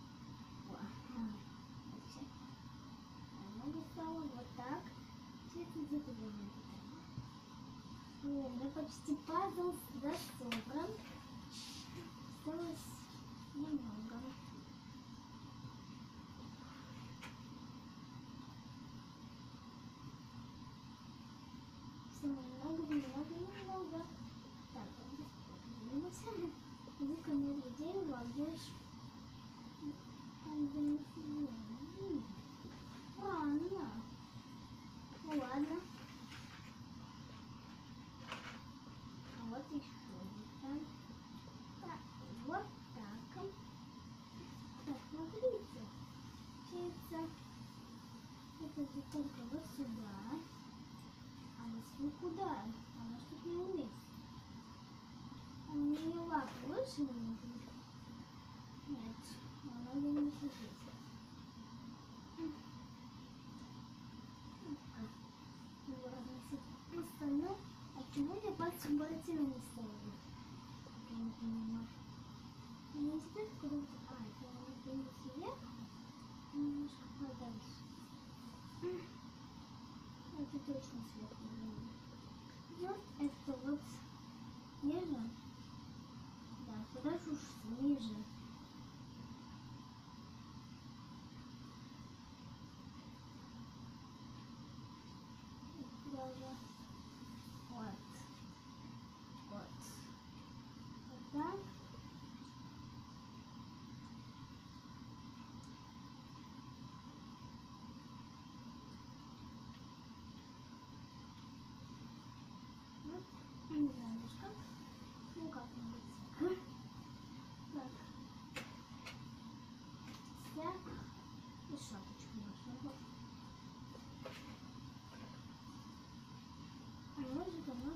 Вообще. Она написала вот так. Все это где-то было. О, у меня почти пазл собран. Осталось немного. Все немного, немного, немного. Так, вот иди ко мне в дерево, а где ж... Ладно. Ну ладно. А вот еще деталь. Так, вот так. Так, смотрите. Получается, эта деталька вот сюда. А вот куда? Она что-то не умеет. А у нее лапы выше не будет? Нет, она не может жить. Остальное, а чего я пальцем Буратино не ставлю? Я не понимаю. Мне теперь куда-то... А, это надо принести вверх, немножко подальше. Это точно сверху. Вот это вот ниже. Да, куда же уж ниже. Даже вот. Вот. Вот так. Вот. Не знаю, как. Ну как-нибудь. Так. Вся. И шапочку нашу. А может она...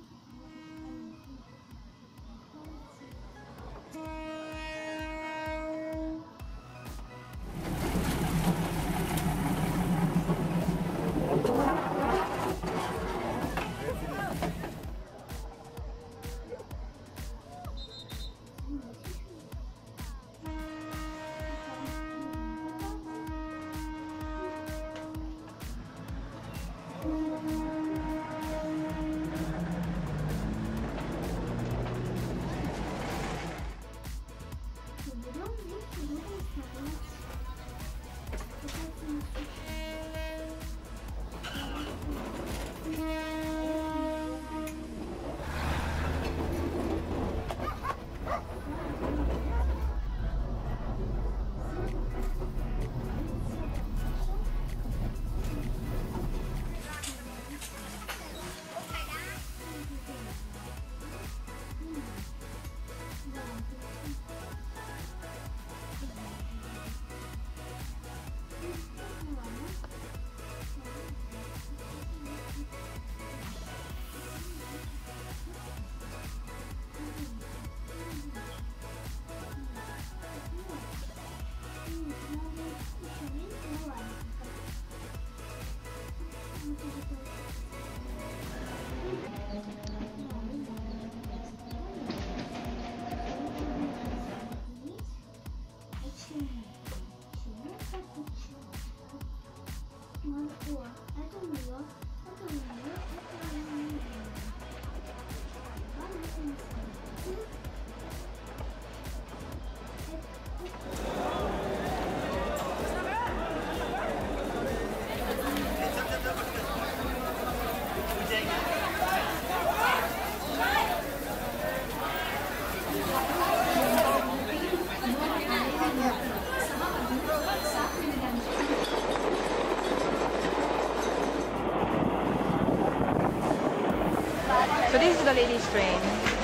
this is the ladies' train.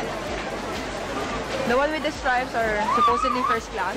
The one with the stripes are supposedly first class.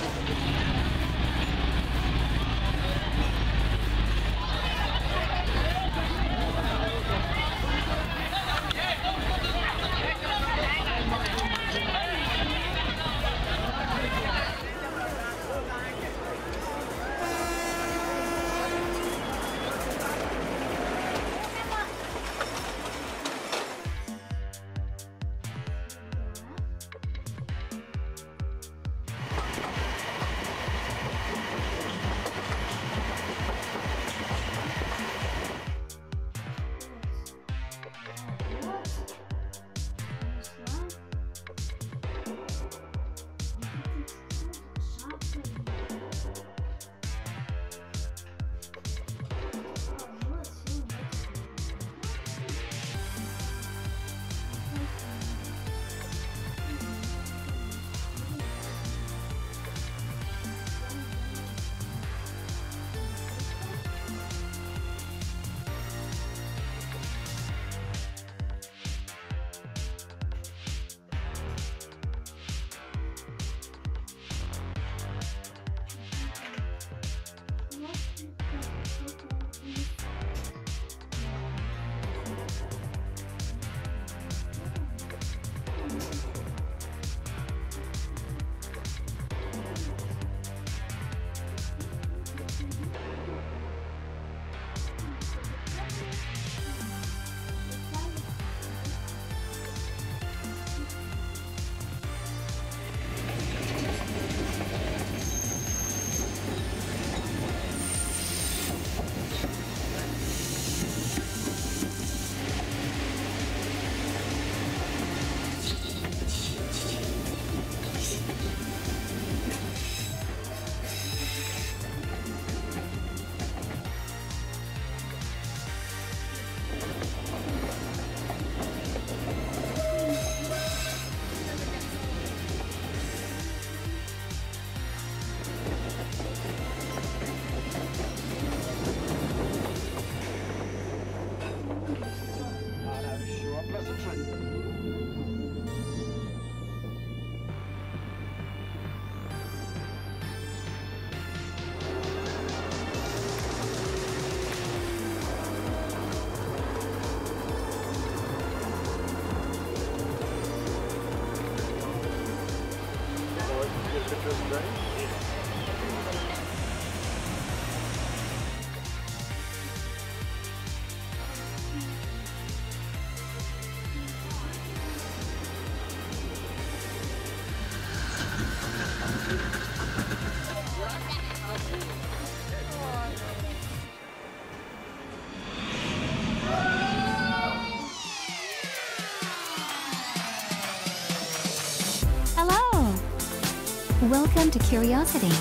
Welcome to Curiosity.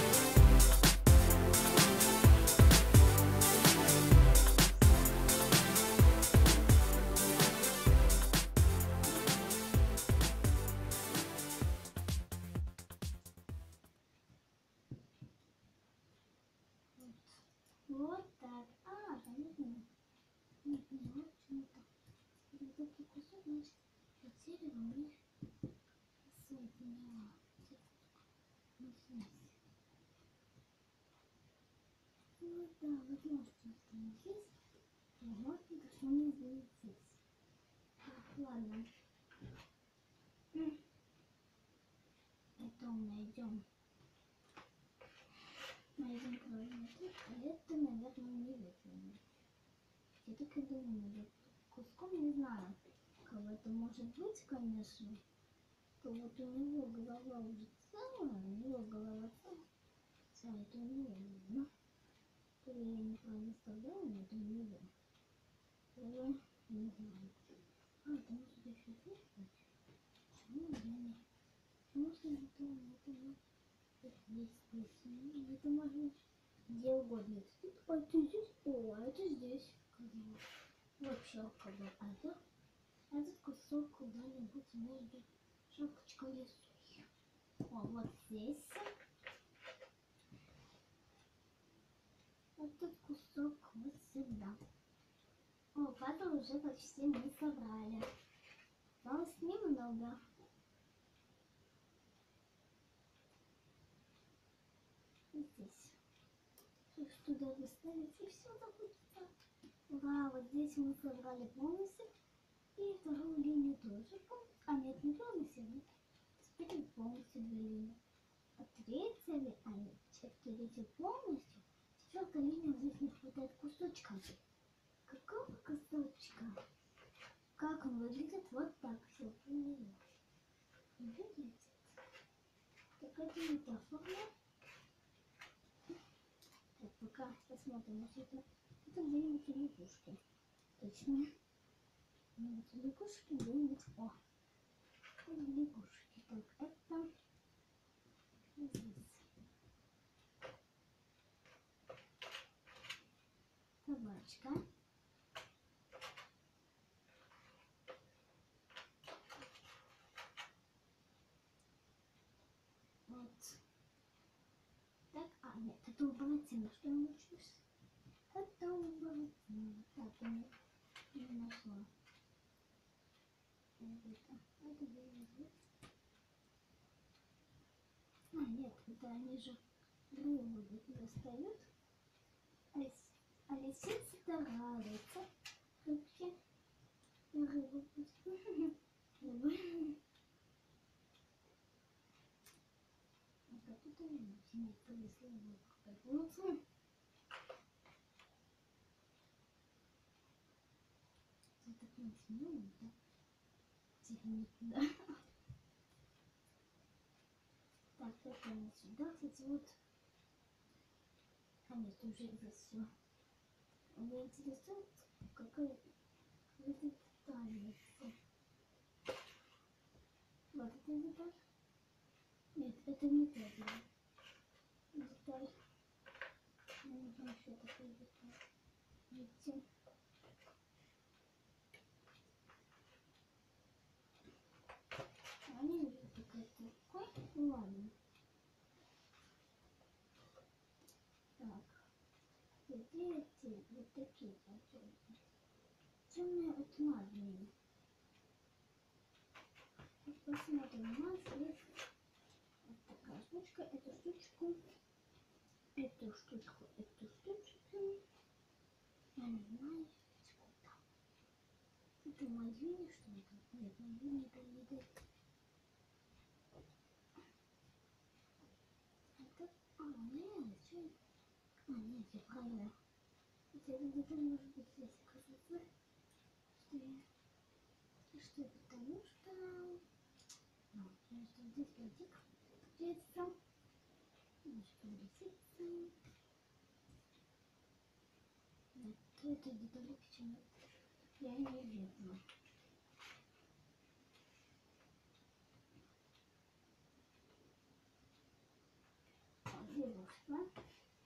Вот так. А, понятно. Не поняла, почему-то. Такой кусок, значит, потерял мне. Все, поняла. Вот, да, вот можете оставить здесь. Вот, должно мне сделать здесь. Так, ладно. Это мы найдем. Найдем кровати. А это, наверное, не видно. Я так и думаю, куском не знаю. Кого это может быть, конечно. То вот у него голова уже целая, у него голова целая. Вся это у него, но то я неправильно вставляла, но это у него. Я не знаю. А, это может еще здесь быть? Почему я не... Можно это, это, это здесь, здесь. Ну, это может быть где угодно. А это здесь? О, а это здесь. Вообще, как бы, а это, этот кусок куда-нибудь между шапочкой и сухим. О, вот здесь. Этот кусок вот сюда. О, пазл уже почти мы собрали. осталось немного. И здесь. Сейчас туда выставить, и все закончится. Ура, вот здесь мы собрали полностью. И вторую линию тоже. А нет, не полностью. Нет. Теперь полностью две линии. А третья ли, а нет, третья полностью. Четвертая линия, здесь не хватает кусочка. Какого кусочка? Как он выглядит? Вот так все. Видите? Так это метафора. Так, пока посмотрим, может это, это где-нибудь лягушки. Точно. Где-нибудь лягушки, где-нибудь. О! Лягушки. Так, это здесь. Собачка. Вот. Так, а нет, это у Буратино, что я учусь? Это у Буратино. Так, я не, не нашла. Это, это где-нибудь. А, нет, это они же рыбу достают. А, лис, а лисица-то радуется. Рыбки. Рыбу пустят. А как это не повезло его как-то. Это так не смело, да? Тихонько, да? Так, это не сюда, кстати, вот. А нет, уже здесь все. Мне интересует, какая это деталь. Вот это деталь. Нет, это не та деталь. Деталь. Я не знаю, что такое деталь. Видите? А не вижу какая-то такой. Ну ладно. Так. Где эти вот такие потёмки? Темные от магии. Посмотрим, у нас есть вот такая штучка, эту штучку, эту штучку, эту штучку. Я не знаю, сколько. Это магия, что ли? Нет, магия это не дает. Это... А, нет, что? А, нет, я правильно. Это где-то может быть здесь оказаться. Что я... Что это? Потому что... Ну, потому что здесь летик. Летится. Немножко лисица. Нет, это детали почему я не вижу. Девушка.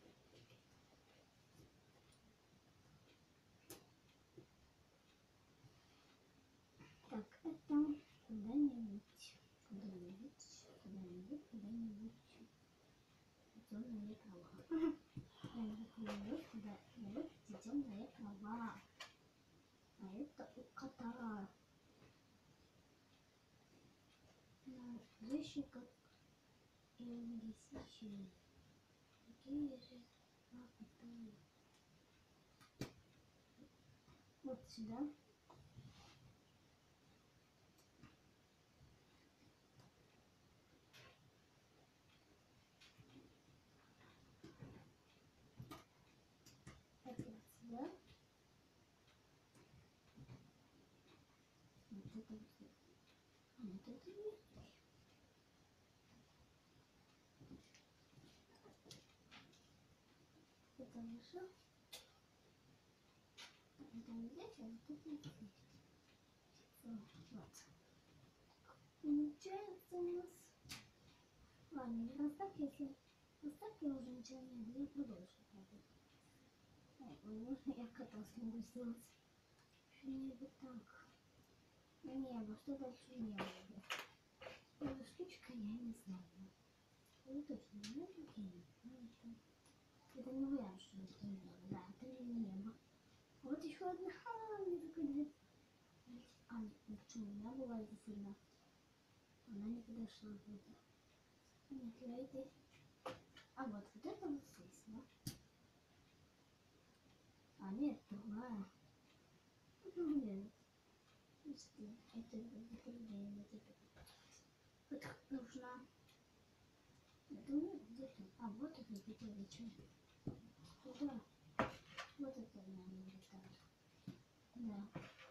Так, это куда-нибудь, куда-нибудь, куда-нибудь, куда-нибудь. Темная трава. Куда-нибудь, куда-нибудь, где темная трава. А это у кота. Ну, вещи как и лисичьи. Такие же лапы. Вот сюда. Это вот сюда. Вот это вот. А вот это нет. Это выше. Это не здесь, а вот это не здесь. Вот. Получается у нас... Ладно, не раз так, если... Вот так я уже ничего не буду, я продолжу. Я кота смогу сделать. Что-нибудь так. Небо, что дальше небо? Эта штучка, я не знаю. Это точно небо, я не знаю. Это не вариант, что это небо. Да, это не небо. Вот еще одна. Ха, мне такой дверь. А, нет, почему? У меня была здесь подошла вода. Нет, я это... А вот, вот это вот здесь, да? А нет, другая. Ну, нет. Если это будет время, это вот нужна. Это нет, где-то. А вот это где-то вечер. Куда? Вот это, наверное, где-то. Да.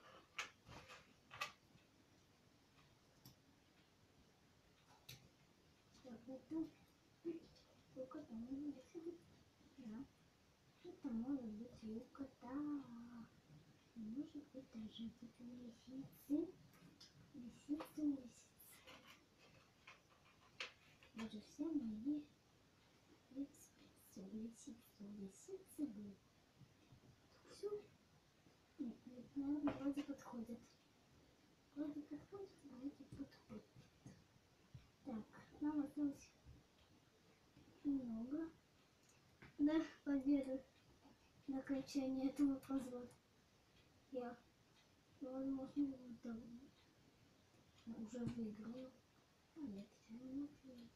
Так, это... Только там может быть. Да. Это может быть и у кота. Может быть даже где-то лисицы. Лисицы, лисицы. Даже все мои лисицы, лисицы, лисицы были. Все. Нет, нет, наверное, вроде подходит. Вроде подходит, вроде подходит. Так, нам осталось немного. Да, победу на окончании этого пазла. Я, возможно, давно уже выиграю. А нет, все равно это не.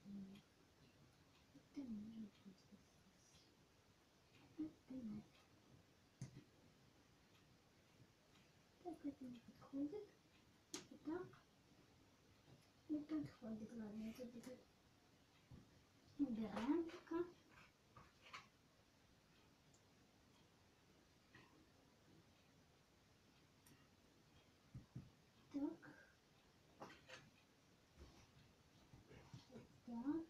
Это может быть здесь. Это нет. Так, это не подходит. Итак, не подходит. Ладно, это будет. Убираем пока. Так. Так.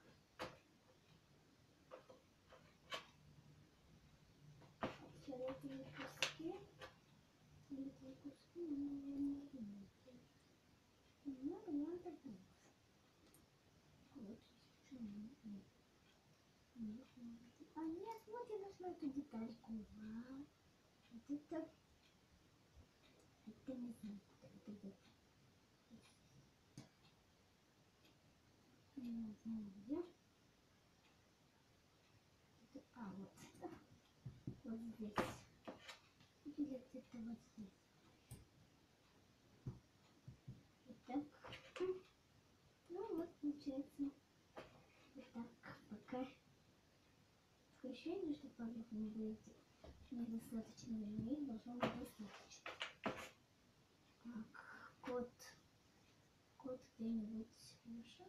Фиолетовые куски. Фиолетовые куски, наверное, вместе. Ну, надо будет. Вот, почему нет? Нет, нет. А нет, вот я нашла эту детальку. Вау. Вот это... Это не знаю, куда это где-то. Не знаю, где. Это... А, вот. Вот здесь. Или где-то вот здесь. Итак. Ну вот, получается. Вот так. Пока. Такое ощущение, что пазлов не будет недостаточно времени. Должно быть достаточно. Так. Кот. Кот где-нибудь выше.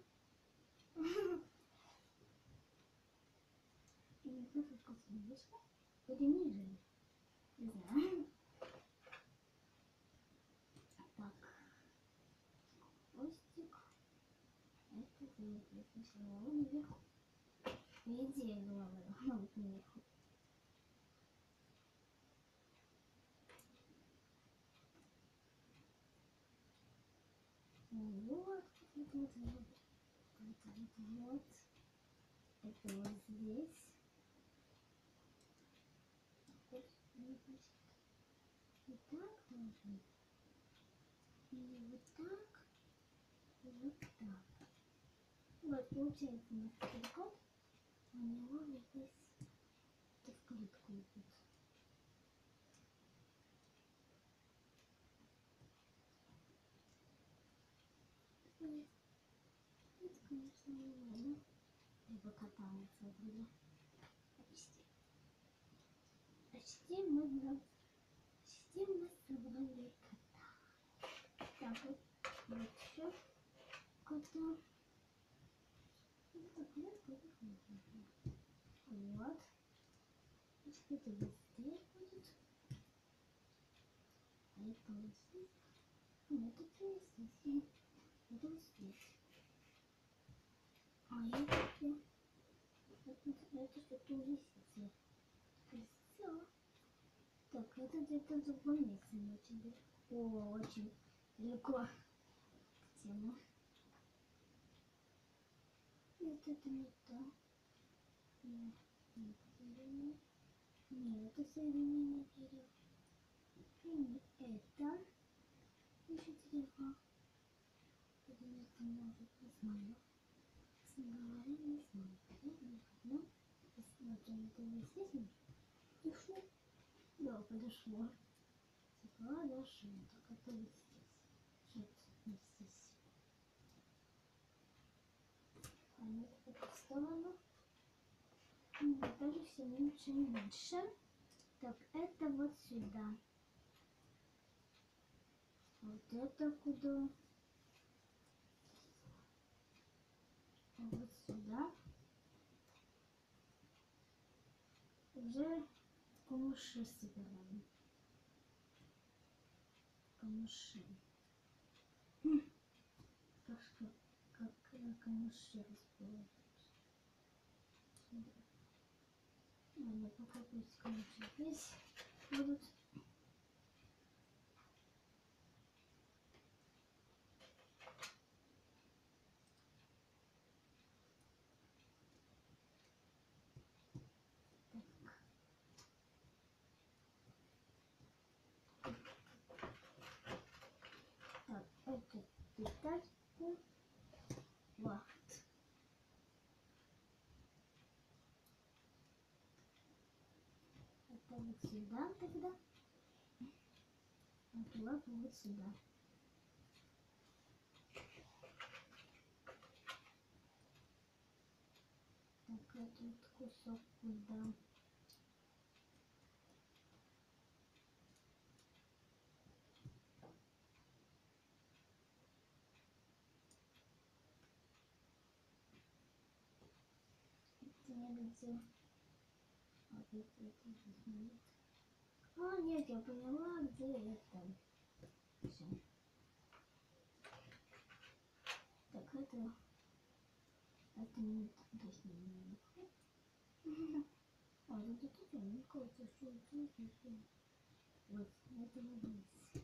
И не знаю, как он выше. Или ниже. Не знаю. Так. Хвостик. Это будет сначала наверху. По идее, голова должна быть наверху. Вот. Вот, вот, вот. Это вот, вот. Это вот здесь. Вот, вот, и так должно. И вот так. И вот так. Вот, получается у нас такой кот. У него вот здесь это в клетку идет. Нет, это, конечно, не надо. Либо катается вроде. Почти. Почти мы, почти мы собрали кота. Так, вот, вот еще кота. Это клетка, это клетка. Вот. Значит, это вот здесь будет. А это вот здесь. Нет, это не здесь. Это вот здесь. А это где? Это, это что-то лисица. Лисица. Так, это где-то в другом месте. Очень далеко. О, очень далеко. Тема. Нет, это не то. Нет, нет, соединение. Нет, это соединение дерева. И не это. Еще дерево. Это не может, не знаю. Говоря, не знаю. Ну, посмотрим, это не здесь. Подошло? Да, подошло. Подошло. Так, это вот здесь. Нет, не здесь. сторону. Даже все меньше и меньше. Так, это вот сюда. Вот это куда? Вот сюда. Уже камыши собираем. Камыши. Как, как камыши расположить. Надо попробовать камыши. Здесь будут. Так, эту детальку. Вот. Это вот сюда тогда. А туда вот сюда. Так, этот кусок куда? Где? Вот это, это нет. А, нет, я поняла, где это. Всё. Так, это... Это не... Точно не... А, это тут не кажется, что это... Вот, это вниз.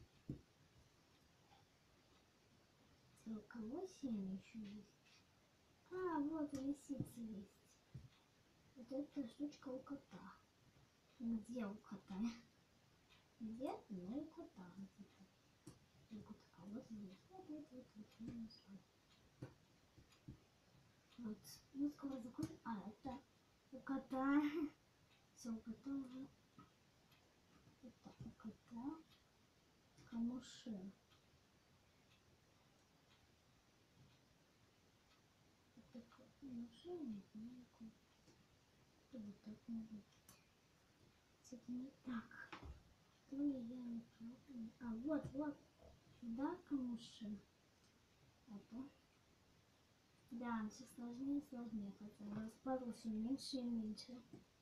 У кого семь еще есть? А, вот лисица есть. Вот эта штучка у кота. Где у кота? Где? Ну, у кота. У кота. Вот здесь. Вот, вот, вот, вот. Я не знаю. Вот. Ну, скоро закончим. А, это у кота. Все, у кота уже. Это у кота. Камыши. Это камыши, не знаю, как. Вот так может быть. Это не так. То ли я не пробую. А, вот, вот. Да, камыши. Это. Да, все сложнее и сложнее. Хотя распадал все меньше и меньше.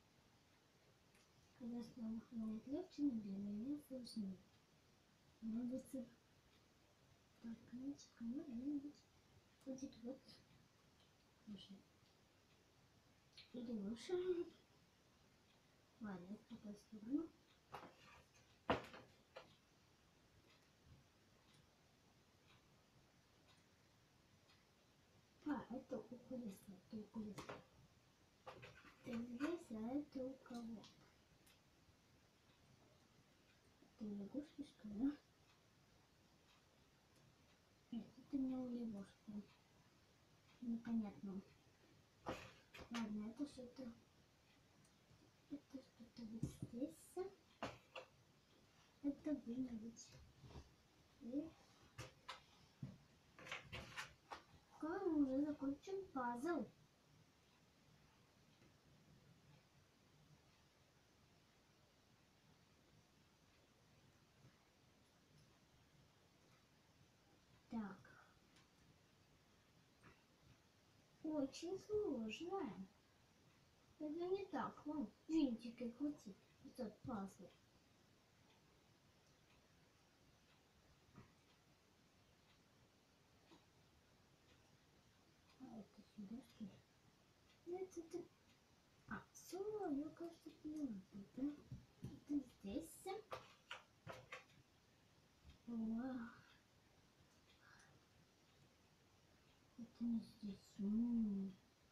Когда становится легче, но для меня сложнее. Надо так, конечно, может будет вот выше. Или выше. Ладно, в такую сторону. А, это у колеса, это у колеса. Это здесь, а это у кого? Это у лягушки, что ли? Нет, это не у лягушки. Непонятно. Ладно, это что-то... Это что-то вот здесь. Это где-нибудь. И... Скоро мы уже закончим пазл. Так. Очень сложно. Это не так. Вон, винтики крутить. Этот пазл. А это сюда что ли? Нет, это... А, все, я, кажется, поняла. Это, это здесь. О. Это не здесь. М-м-м.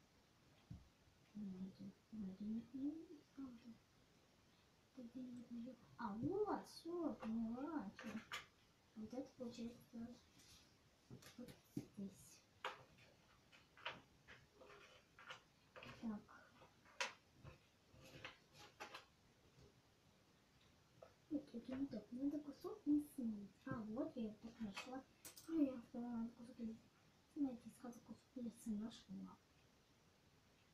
Вроде, вроде не поняла, правда. Это где-нибудь наверху. А, вот, все, поняла. Что? Вот это получается вот здесь. Так. Нет, это не так. Надо кусок не снять. А, вот я так нашла. А, я второй надо кусок не снять. И сразу кусок леса нашла.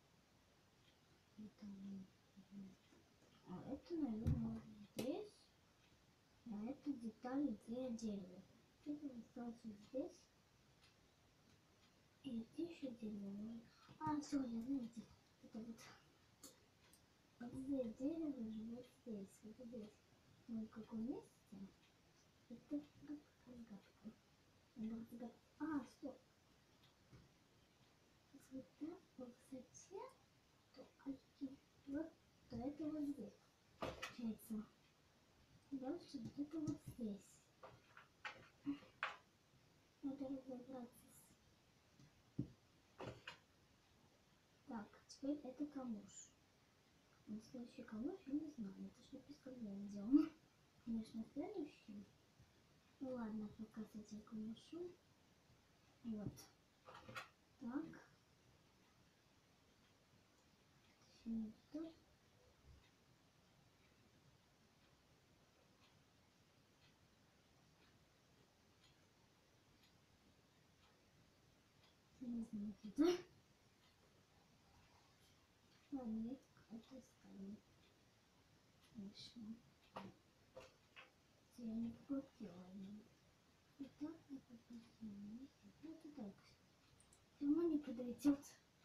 там. А это, наверное, здесь. А это деталь для дерева. Это остался здесь. И здесь еще дерево. А, все, я знаю, где. Это вот. Вот здесь дерево живет здесь. Вот здесь. Ну, в каком месте? Это загадка. Загадка. А, стоп. Если так по высоте, то очки. Вот, то это вот здесь. Получается. Дальше вот это вот здесь. Надо разобраться. Так, теперь это камуш. На следующий камуш я не знаю. Это же без проблем делаем. Конечно, следующий. Ну ладно, пока с этим камушом. Вот. Так. Еще не то. Не знаю, где. Ладно, это ставим. Конечно. Я не купила. И так не купила. Это так. Сама не подойдет.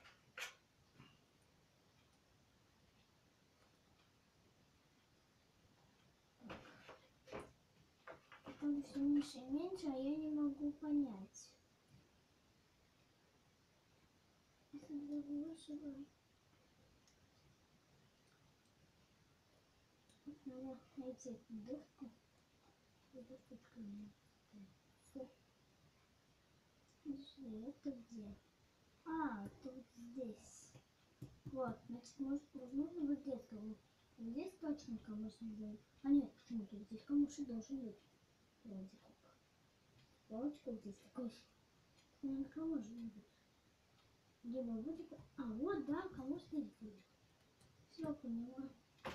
Там все меньше и меньше, а я не могу понять. Если я вышиваю. Надо найти эту дырку. И дырку открыть. Подожди, это где? А, это вот здесь. Вот, значит, может, возможно, вот здесь камуш. Вот здесь точно камуш не будет. А нет, почему-то здесь камуш и должен быть. Вроде как. Палочка здесь такой. Наверное, камуш будет. Либо будет... А, вот, да, камуш здесь будет. Все, поняла.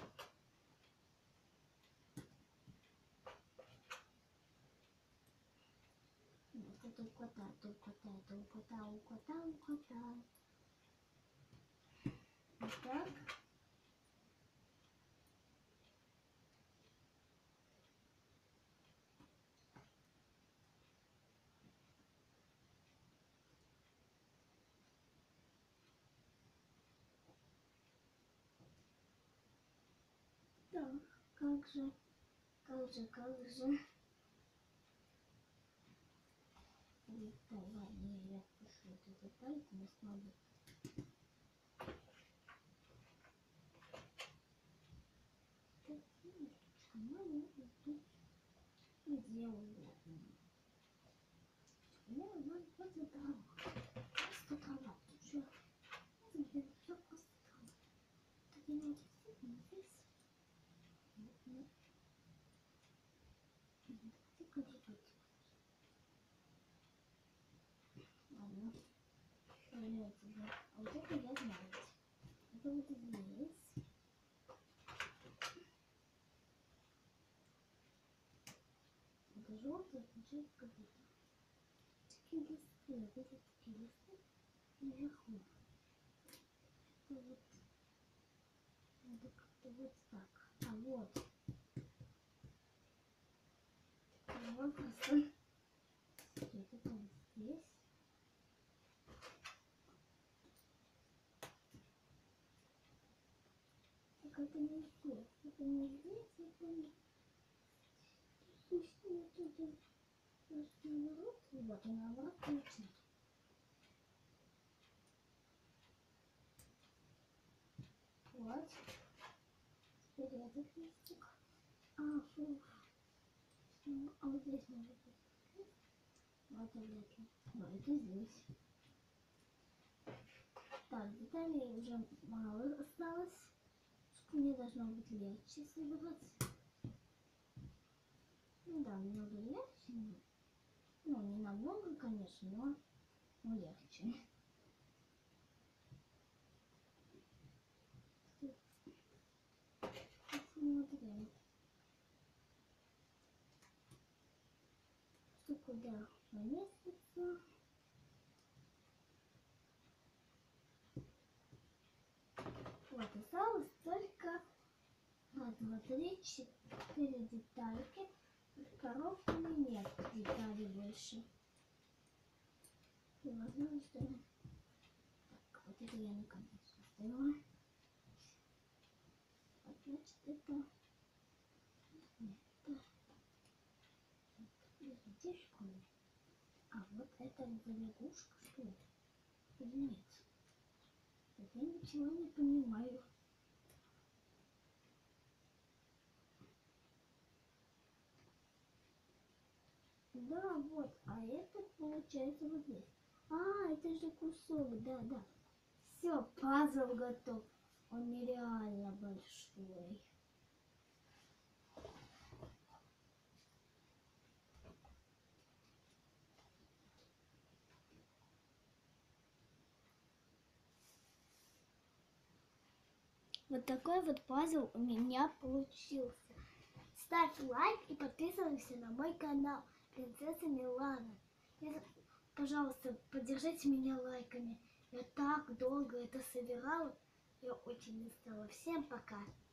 Это у кота, это у кота, это у кота, у кота, у кота. Вот так. Так, как же, как же, как же. Да, ладно, я пишу эту деталь, не смогу. И делаю. Я вот просто трава. Просто трава. Все. Все просто трава. Так я найду здесь. Ладно. А вот это я знаю. Это вот здесь. Это желтый, получается какой-то. Такие листы, вот эти такие листы наверху. Это вот. Надо как-то вот так. А вот. Вот просто. Это там здесь. Так это не здесь. Это не здесь, это не... Вот, и наоборот получится. Вот. Теперь этот листик. А, фу. А вот здесь может быть. Вот это вряд ли. Но это здесь. Так, деталей уже мало осталось. Мне должно быть легче собирать. Ну да, немного легче. Ну, не намного, конечно, но, но легче. Посмотрим. Что куда поместится. Вот, осталось только раз, два, три, четыре детальки. В коробке нет деталей больше. И возможно, что... Так, вот это я наконец сделала. А значит, это... Это... Где школа? А вот это лягушка, что это? Или нет? Я ничего не понимаю. Да, вот, а это получается вот здесь. А, это же кусок, да, да. Все, пазл готов. Он нереально большой. Вот такой вот пазл у меня получился. Ставь лайк и подписывайся на мой канал Принцесса Милана. И, пожалуйста, поддержите меня лайками. Я так долго это собирала. Я очень устала. Всем пока.